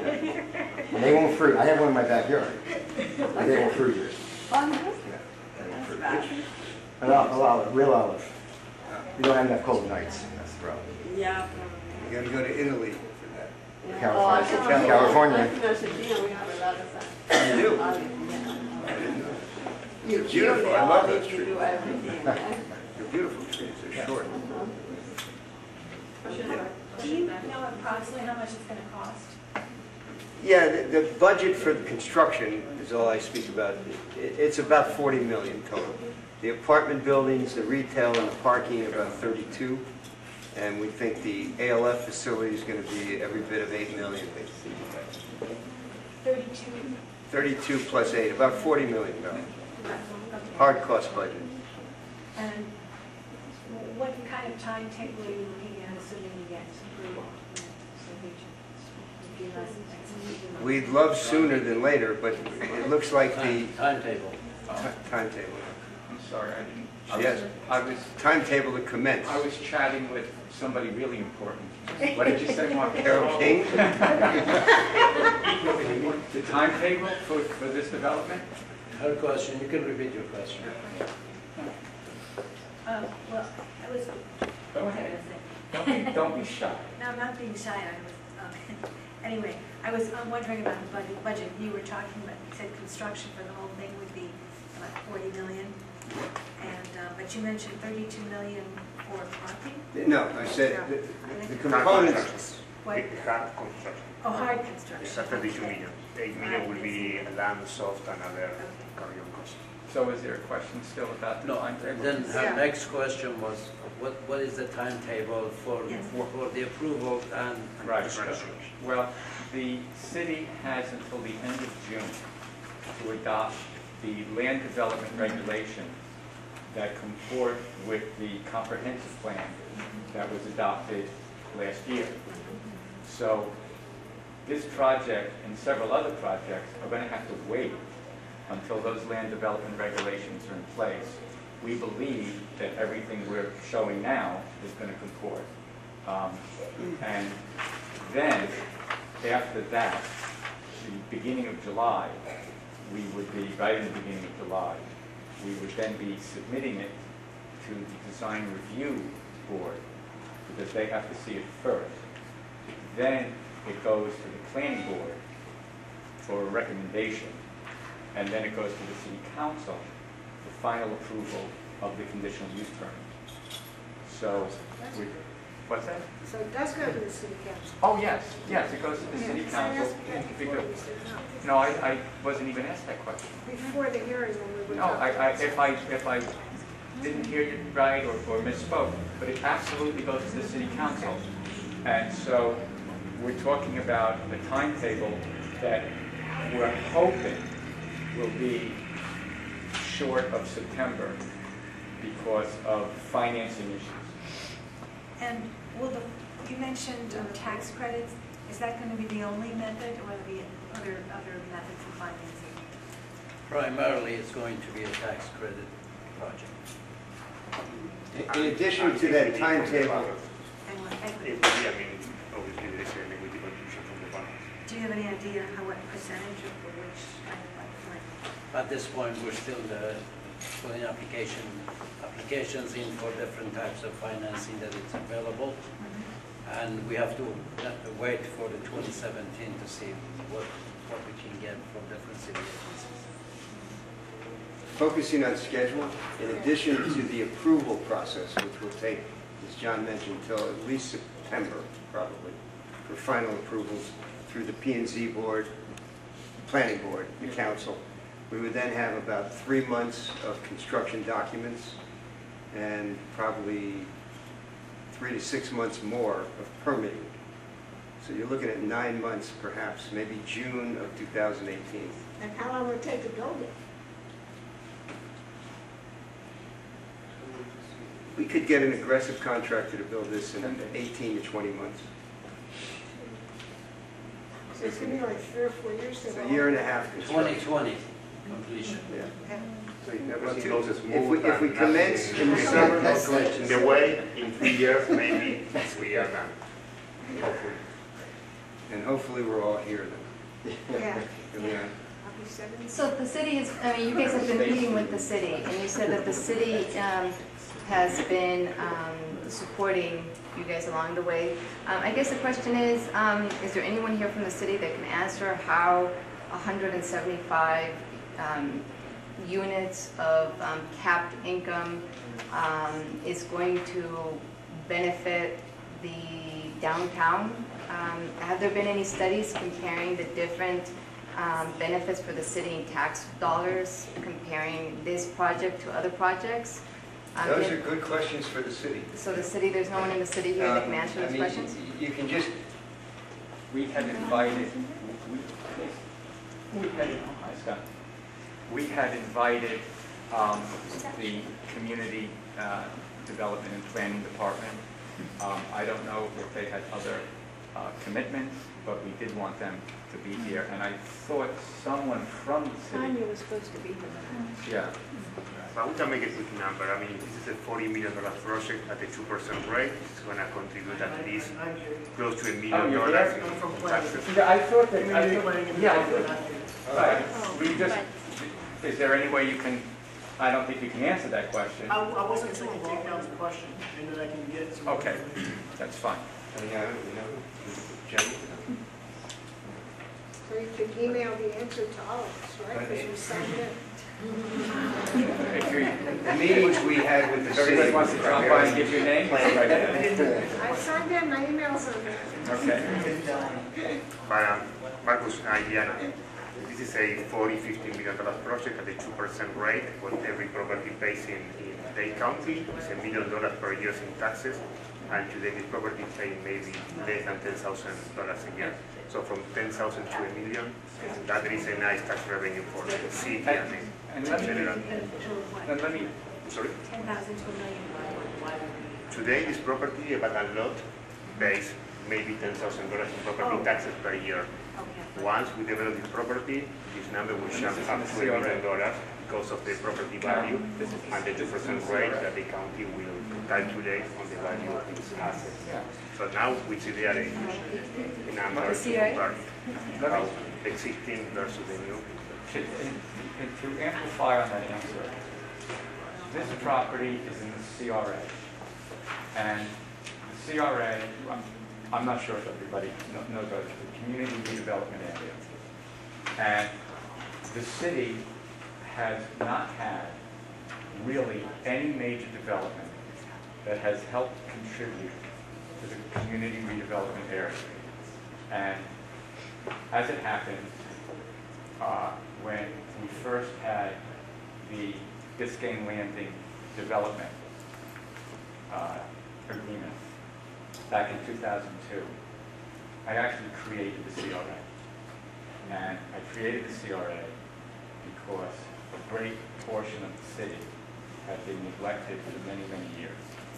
And they won't fruit. I have one in my backyard. And they won't fruit it. Oh, no? Yeah, they won't fruit. Bad. An olive, an olive, real olive. You don't have enough cold nights. That's the problem. Yeah. You gotta go to Italy for that. Yeah. California. Oh, I know. California. In Argentina, we have a lot of that. You do? Olive, yeah. You They're kill beautiful. the I love olive, those you trees. do everything. yeah. They're beautiful trees. They're short. Do you know approximately how much it's going to cost? Yeah, the, the budget for the construction is all I speak about. It, it's about forty million total. The apartment buildings, the retail, and the parking are about thirty-two. And we think the A L F facility is going to be every bit of eight million. Thirty-two. thirty-two plus eight, about forty million dollars. Hard cost budget. And what kind of timetable are you looking at, assuming you get approval? We'd love sooner than later, but it looks like the Timetable. ti- timetable. I'm sorry, I didn't. I was- Yes, I was, timetable to commence. I was chatting with somebody really important. What did you say, Mark? Carol King? The timetable for, for this development? Her question, you can repeat your question. Um, well, I was, Go what was I ahead. gonna Don't be, say? don't be shy. No, I'm not being shy, I was, um, anyway, I was um, wondering about the budget, budget, you were talking about, you said construction for the whole thing would be about forty million, and, uh, but you mentioned thirty-two million for parking? No, I said, the- the components, What, Hard construction. oh, hard construction. It's thirty-two million. eight million will be land, soft, and other carry-on costs. So is there a question still about the No, timetable? then her Yeah. next question was, what, what is the timetable for, Yes. for for the approval and and Right. discussion? Well, the city has until the end of June to adopt the land development regulation that comport with the comprehensive plan that was adopted last year. So this project and several other projects are going to have to wait until those land development regulations are in place. We believe that everything we're showing now is going to comport. Um, and then, after that, the beginning of July, we would be, right in the beginning of July, we would then be submitting it to the design review board, because they have to see it first. Then it goes to the planning board for a recommendation, and then it goes to the city council for final approval of the conditional use permit. so, we, what's that? So it does go to the city council. Oh, yes, yes, it goes to the Yeah, city so council. that's before because- you said No, I, I wasn't even asked that question. no. Before the hearing when we were No, talking. I, I, if I, if I didn't hear you right or, or misspoke, but it absolutely goes to the city council. And so we're talking about a timetable that we're hoping will be short of September because of financing issues. And will the, you mentioned um, tax credits, is that going to be the only method, or will there be other, other methods of financing? Primarily, it's going to be a tax credit project. In addition to that timetable, And what- and It will be, I mean, obviously there is an equity contribution from the bank. do you have any idea how, what percentage of for which, like, like, At this point, we're still uh, putting application, applications in for different types of financing that is available. And we have to uh, wait for the twenty seventeen to see what, what we can get from different city agencies. focusing on schedule, in addition to the approval process, which will take, as John mentioned, till at least September, probably, for final approvals through the P and Z board, planning board, the council. We would then have about three months of construction documents and probably three to six months more of permitting. So you're looking at nine months, perhaps, maybe June of two thousand eighteen. And how long would it take to build it? We could get an aggressive contractor to build this in eighteen to twenty months. So it's gonna be like three or four years to It's build. a year and a half twenty construction. twenty completion. Yeah. So if Well, everything two- goes If smooth we, if we and commence nothing in the is summer, not going in the way, in three years, maybe we are done. Hopefully. and hopefully we're all here then. Yeah, Yeah. yeah. I'll be seventy. So the city is, I mean, you guys have been meeting with the city, and you said that the city um, has been um, supporting you guys along the way. Um, I guess the question is, um, is there anyone here from the city that can answer how one hundred seventy-five um, units of um, capped income um, is going to benefit the downtown? Um, have there been any studies comparing the different um, benefits for the city in tax dollars, comparing this project to other projects? Um, Those if- are good questions for the city. So the city, there's no one in the city here that can Um, answer I those mean, questions? You can just, We had invited, we, we had, hi Scott. We had invited um, the Community uh, Development and Planning Department. Um, I don't know if they had other uh, commitments, but we did want them to be here. And I thought someone from the city, Tanya was supposed to be here. yeah, But we can make a quick number. I mean, this is a forty million dollar project at a two percent rate. It's going to contribute at least close to a Oh, million you're dollars there? in taxes. yeah, I thought that, I think, yeah, I thought- right. We just, is there any way you can, I don't think you can answer that question. I, I wasn't sure if I can take down the question, and then I can get some. Okay, that's fine. yeah, you know, Jenny? So you could email the answer to all of us, right? Because we signed in. If you, The meetings we had with the if city. everybody wants to drop by and give your name, go right ahead. I signed in, my email's on there. Okay. But um, Marcus, Diana, this is a forty, fifty million dollar project at a two percent rate. What every property pays in, in Dade County is a million dollars per year in taxes. And today this property is paying maybe less than ten thousand dollars a year. So from ten thousand to a million, that is a nice tax revenue for the city and the And let me, general. and let me, Sorry? ten thousand to a million? Today, this property, a vacant lot, pays maybe ten thousand dollars in property Oh. taxes per year. Okay. Once we develop this property, this number will jump up to a million dollars because of the property value and the two percent rate that the county will calculate on the value of its assets. yeah. So now we see there a, a number The to C R A? compare Let how me, the existing versus the new. to, and to amplify on that answer, this property is in the C R A. And the C R A, I'm, I'm not sure if everybody kno- knows about it, the Community Redevelopment Area. And the city has not had really any major development that has helped contribute to the community redevelopment area. And as it happens, uh, when we first had the Biscayne Landing development uh, agreement back in two thousand two, I actually created the C R A. And I created the C R A because a great portion of the city had been neglected for many, many years.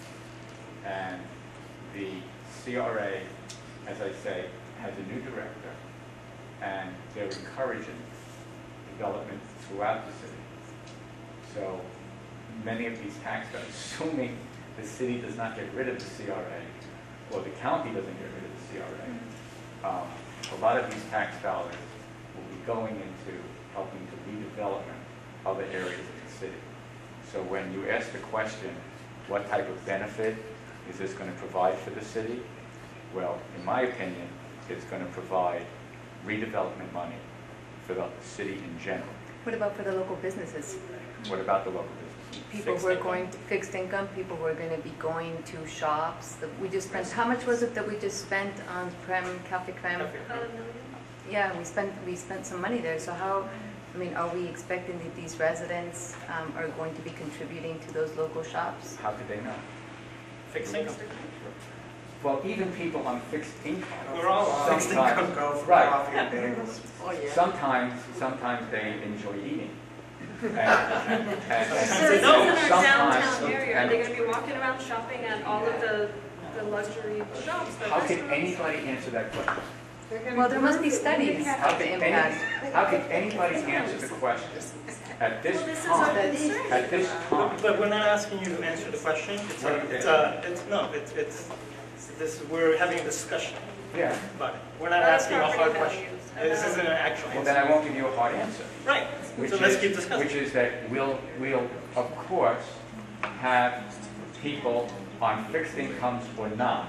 And the C R A, as I say, has a new director, and they're encouraging development throughout the city. So many of these tax dollars, assuming the city does not get rid of the C R A, or the county doesn't get rid of the C R A, um, a lot of these tax dollars will be going into helping to redevelopment other areas of the city. So when you ask the question, what type of benefit is this going to provide for the city? Well, in my opinion, it's going to provide redevelopment money for the city in general. What about for the local businesses? What about the local business? People who are going to fixed income, people who are going to be going to shops. That we just spent, how much was it that we just spent on Creme, Cafe Creme? Yeah, we spent, we spent some money there. So how, I mean, are we expecting that these residents um, are going to be contributing to those local shops? How could they know? Fixed income. Well, even people on fixed income. We're all on fixed income go for right. coffee and bagels. Oh, yeah. Sometimes, sometimes they enjoy eating. And, and, and, and So this is in our sometimes- downtown area, are and they gonna be walking around shopping at all of the, the luxury shops? the How can restaurants? anybody answer that question? Well, there must be studies How of the can, impact. any, how can anybody answer the question at this Well, this is our time? concern. At this time, But, but we're not asking you to answer the question. It's a, it's a, it's, no, it's, it's, this, we're having a discussion yeah. about it. We're not About asking a hard property question. values, This isn't an actual Well, then I answer. won't give you a hard answer. Right, Which so let's is, keep discussing. Which is that we'll, we'll, of course, have people on fixed incomes or not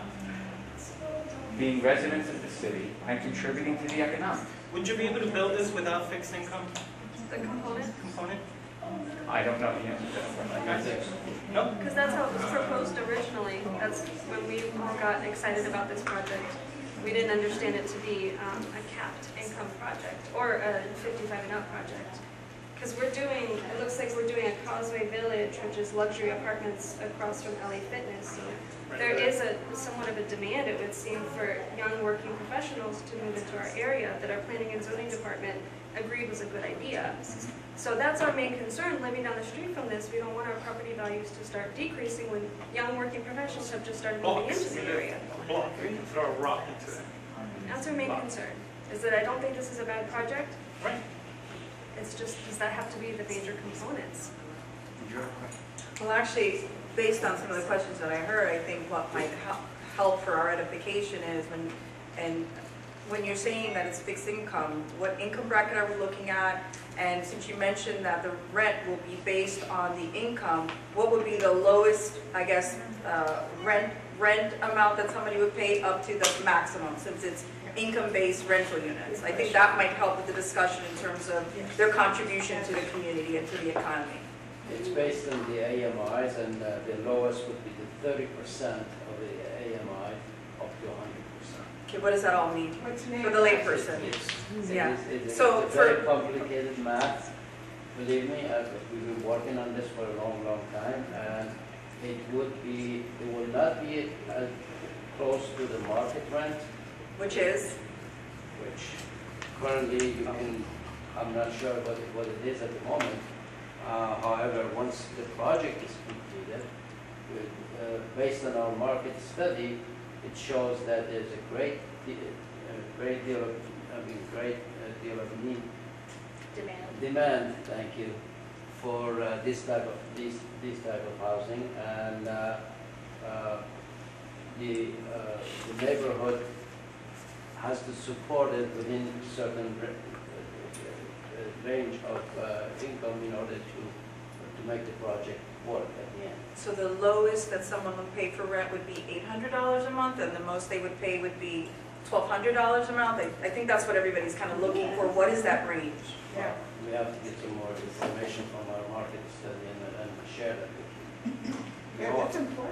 being residents of the city and contributing to the economics. Would you be able to build this without fixed income The component? component? I don't know the answer to that question. No? Because that's how it was proposed originally, that's when we all got excited about this project. We didn't understand it to be um, a capped income project or a fifty-five and up project. Because we're doing, it looks like we're doing a Causeway Village, which is luxury apartments across from L A Fitness. So there is a somewhat of a demand, it would seem, for young working professionals to move into our area that our planning and zoning department agreed was a good idea. So that's our main concern, living down the street from this. We don't want our property values to start decreasing when young working professionals have just started moving Blocks. into the area. Block, we can throw a rock into it. That's our main concern, is that I don't think this is a bad project. Right. It's just, does that have to be the major components? Well, actually, based on some of the questions that I heard, I think what might hel- help for our edification is when, and when you're saying that it's fixed income, what income bracket are we looking at? And since you mentioned that the rent will be based on the income, what would be the lowest, I guess, uh, rent rent amount that somebody would pay up to the maximum, since it's income-based rental units? I think that might help with the discussion in terms of their contribution to the community and to the economy. It's based on the A M Is, and uh, the lowest would be the thirty percent of the A M I up to one hundred percent. Okay, what does that all mean for the layperson? Yeah. It's, it's, So it's a very for- complicated math. Believe me, uh, we've been working on this for a long, long time, and it would be, it will not be uh, close to the market rent, Which is? which currently you can, I'm not sure what it, what it is at the moment. Uh, however, once the project is completed, with, uh, based on our market study, it shows that there's a great, de- a great deal of, I mean, great uh, deal of need, Demand. demand, thank you, for uh, this type of this this type of housing, and uh, uh, the uh, the neighborhood has to support it within certain ra- uh, uh, range of uh, income in order to to make the project work at the end. So the lowest that someone would pay for rent would be eight hundred dollars a month, and the most they would pay would be twelve hundred dollars a month? I, I think that's what everybody's kind of looking for. What is that range? Yeah. We have to get some more information from our market study and, and share that with you. Yeah, that's important.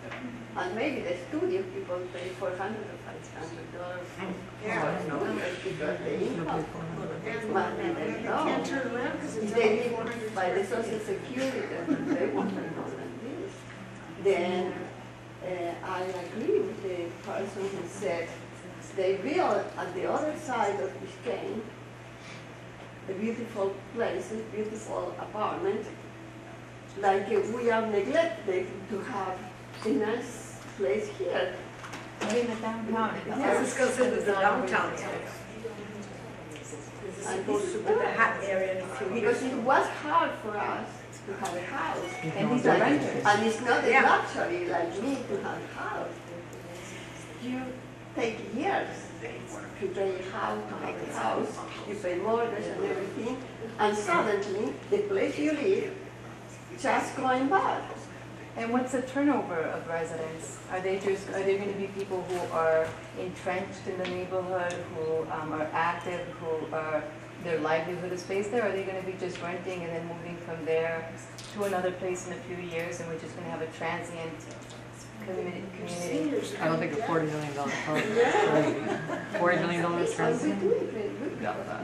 And maybe the studio people pay four hundred or five hundred dollars. Yeah. Because they income. But they And they don't. can't turn around because it's They only live four hundred. by the social security, and they want to know like this. Then uh, I agree with the person who said they build at the other side of Biscayne a beautiful place, a beautiful apartment. Like uh, we are neglected to have a nice place here. In the downtown. Yes, It's considered the downtown. And Supposed this to is be the hot area in a few because years. it was hard for us to have a house. And these are renters. And it's not a Yeah. luxury like me to have a house. You take years to pay a house, to have a house, you pay mortgage and everything, and suddenly the place you live just going bad. And what's the turnover of residents? Are they just, are there going to be people who are entrenched in the neighborhood, who um, are active, who are, their livelihood is based there? Or are they going to be just renting and then moving from there to another place in a few years, and we're just going to have a transient community? community? Seniors. I don't think a forty million dollar project is crazy. Forty million dollar And we transient? do it very good. Doubt that.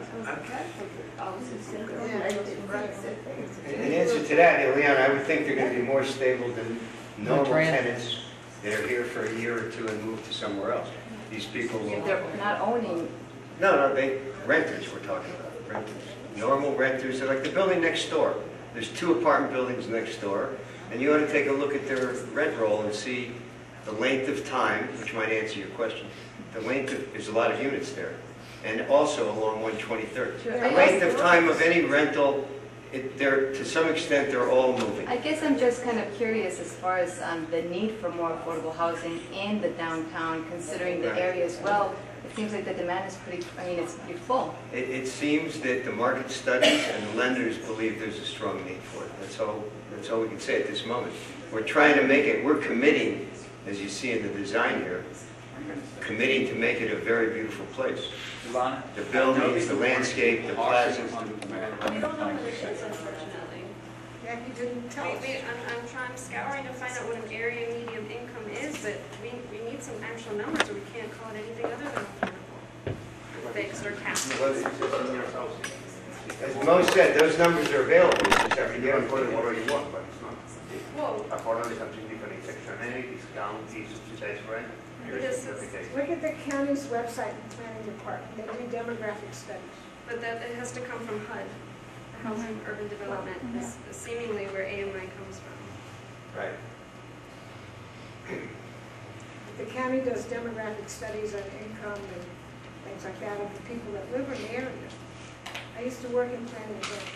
In answer to that, Leon, I would think they're going to be more stable than normal Trans- tenants that are here for a year or two and move to somewhere else. These people will... If they're not owning, No, no, they, renters we're talking about, renters. Normal renters, they're like the building next door. There's two apartment buildings next door, and you ought to take a look at their rent roll and see the length of time, which might answer your question. The length of, there's a lot of units there, and also along one twenty-third. Sure. The length of time of any rental, it, they're, to some extent, they're all moving. I guess I'm just kind of curious as far as um, the need for more affordable housing in the downtown, considering the Right. area as well. It seems like the demand is pretty, I mean, it's pretty full. It, it seems that the market studies and the lenders believe there's a strong need for it. That's all, that's all we can say at this moment. We're trying to make it, we're committing, as you see in the design here, committing to make it a very beautiful place. Ilana? The buildings, the landscape, the plazas. We don't know what it is, unfortunately. Yeah, you didn't tell us. Maybe I'm, I'm trying, I'm scouring to find out what an area medium income is, but we, we need some actual numbers, or we can't call it anything other than affordable. Fixed or capped. As Mo said, those numbers are available. You just have to You get can them. call it whatever you want, but it's not. Whoa. Affordable is something different, it's Section eight, it's county, subsidized rent. But this is- Look at the county's website and planning department, they do demographic studies. But that, it has to come from H U D, the Housing Urban Development, is seemingly where A M I comes from. Right. The county does demographic studies on income and things like that of the people that live in the area. I used to work in planning and zoning.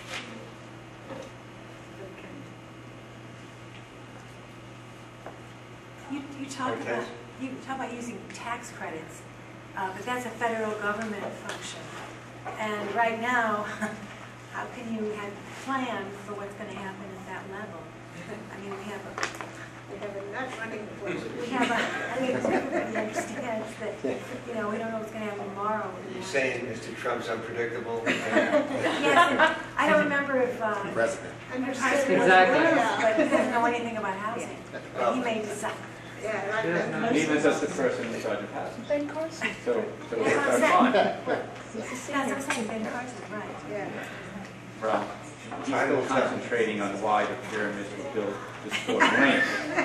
You, you talk Okay. about, you talk about using tax credits, uh, but that's a federal government function. And right now, how can you have plan for what's gonna happen at that level? I mean, we have a, We have enough money in the place. we have a, I mean, everybody understands that, you know, we don't know what's gonna happen tomorrow. You're saying Mister Trump's unpredictable? Yes, I don't remember if, uh, President. And you're Congressman saying- Exactly. was, but he doesn't know anything about housing. But he may decide. Yeah, like that. Neither does the person in charge of housing. Ben Carson. So, so That's what I'm that's fine. That's what I'm saying, Ben Carson, right. Yeah. Well, he's still concentrating on why the pyramids were built to store land.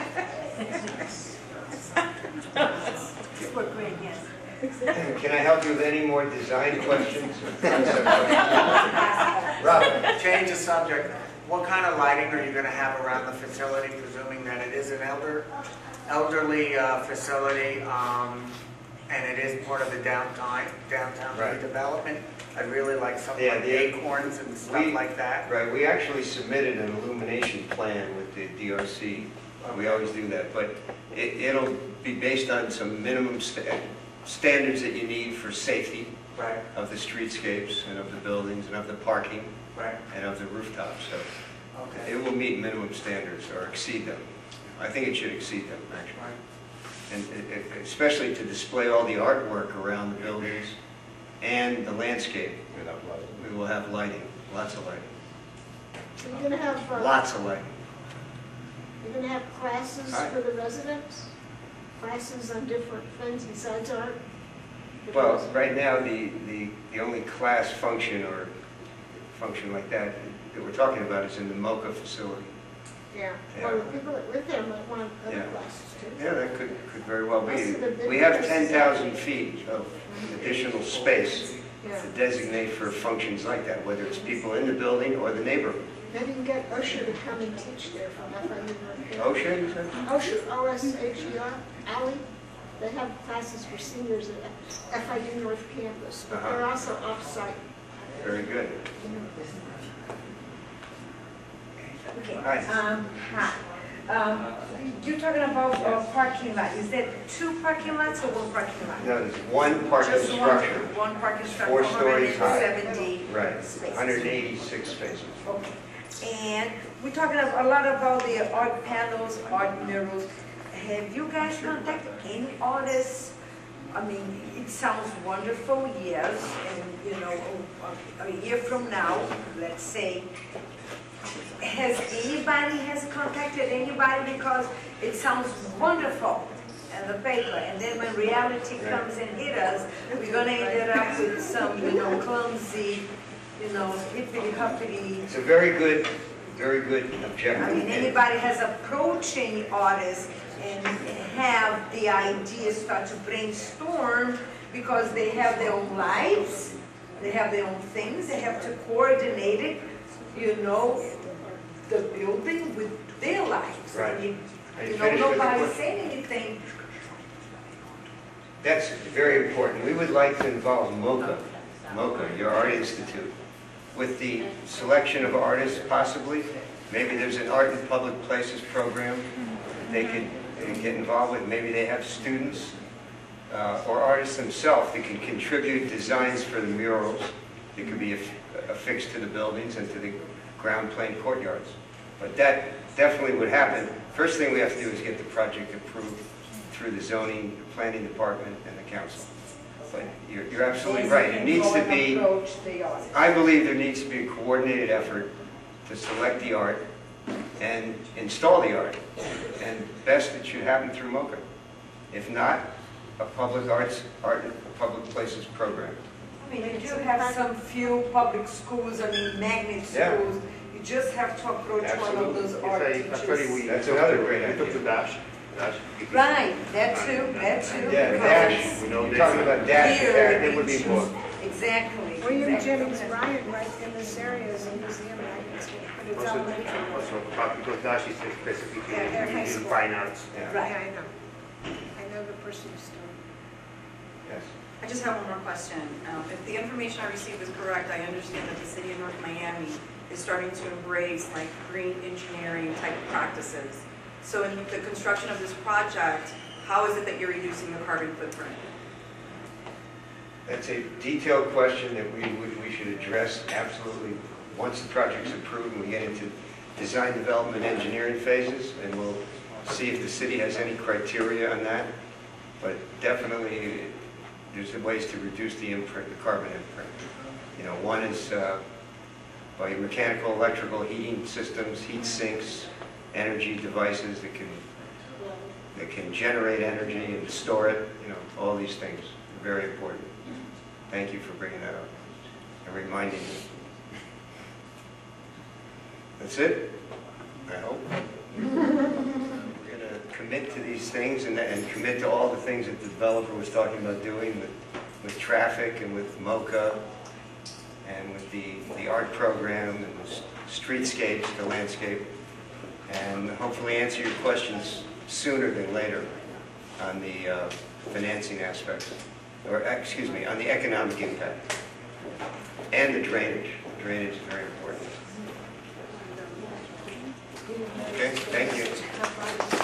We're great, yes. Can I help you with any more design questions? Rob, change the subject. What kind of lighting are you going to have around the facility, presuming that it is an elder, elderly uh, facility, um, and it is part of the downtown, downtown Right. redevelopment? I'd really like something Yeah, like the- acorns and stuff we- like that. Right, we actually submitted an illumination plan with the D R C. We always do that, but it, it'll be based on some minimum sta- standards that you need for safety Right, of the streetscapes and of the buildings and of the parking right, and of the rooftops. So okay. it will meet minimum standards or exceed them. I think it should exceed them, actually. Right. And it- it- especially to display all the artwork around the buildings and the landscape. We will have lighting, lots of lighting, So you're gonna have, uh, lots of lighting. You're gonna have classes Hi. for the residents? Classes on different things besides art? For the Well, residents? right now, the, the, the only class function or function like that that we're talking about is in the MoCA facility. Yeah, Yeah. well, the people that live there might want other Yeah. classes too. Yeah, that could, could very well Most be. of the big We have ones- ten thousand feet of additional space Yeah. to designate for functions like that, whether it's people in the building or the neighborhood. Maybe you can get OSHA to come and teach there from F I U North Campus. OSHA, you said? OSHA, O S H E R, Ally, they have classes for seniors at F I U North Campus, but Uh-huh. they're also off-site. Very good. Okay. Hi. Um, hi. Um, you're talking about a parking lot. Is that two parking lots or one parking lot? No, there's one parking Just one- structure. One parking structure. Four stories high. seventy Right, spaces. one hundred eighty-six spaces. Okay. And we're talking a lot about the art panels, art murals. Have you guys contacted any artists? I mean, it sounds wonderful, yes, and you know, a, a year from now, let's say, has anybody has contacted anybody because it sounds wonderful in the paper, and then when reality comes and hit us, we're gonna end up with some, you know, clumsy, you know, hippity hoppity. It's a very good, very good objective. I mean, anybody has approached any artist and have the idea start to brainstorm because they have their own lives, they have their own things, they have to coordinate it, you know, the building with their lives. Right. I mean, Are you you know, finished with the nobody question? saying anything. That's very important. We would like to involve MoCA, MoCA, your Art Institute, with the selection of artists possibly. Maybe there's an art in public places program they could uh, get involved with. Maybe they have students uh, or artists themselves that can contribute designs for the murals that could be aff affixed to the buildings and to the ground plane courtyards. But that definitely would happen. First thing we have to do is get the project approved through the zoning, the planning department, and the council. But you're, you're absolutely right. It needs to be, I believe there needs to be a coordinated effort to select the art and install the art. And best, it should happen through MoCA. If not, a public arts, art in public places program. I mean, you do have some few public schools, I mean, magnet Yeah. schools. You just have to approach one of those art It's a- Actually, we teachers. That's another great we talked idea. to Dash. Dash. Right, that too, that too. Yeah, because Dash, We know you're this. talking about Dash. Here, Dash. They would be more. Exactly. William exactly. Jennings Bryan, right in this area, is a museum, right? It's- But it's Also, elementary. also, but because Dash is specifically Yeah, they're high in school. fine arts. Yeah. Yeah, I know. I know the person who started. Yes. I just have one more question. Um, If the information I received is correct, I understand that the city of North Miami is starting to embrace like green engineering type practices. So in the construction of this project, how is it that you're reducing the carbon footprint? That's a detailed question that we would, we should address absolutely once the project's approved and we get into design, development, engineering phases, and we'll see if the city has any criteria on that. But definitely, there's ways to reduce the imprint, the carbon imprint. You know, one is uh, by mechanical, electrical heating systems, heat sinks, energy devices that can that can generate energy and store it. You know, all these things are very important. Thank you for bringing that up and reminding me. That's it, I hope. We're going to commit to these things and, and commit to all the things that the developer was talking about doing with, with traffic and with MoCA and with the, the art program and the streetscapes, the landscape, and hopefully answer your questions sooner than later on the uh, financing aspects, or excuse me, on the economic impact and the drainage. The drainage is very important. Okay, thank you.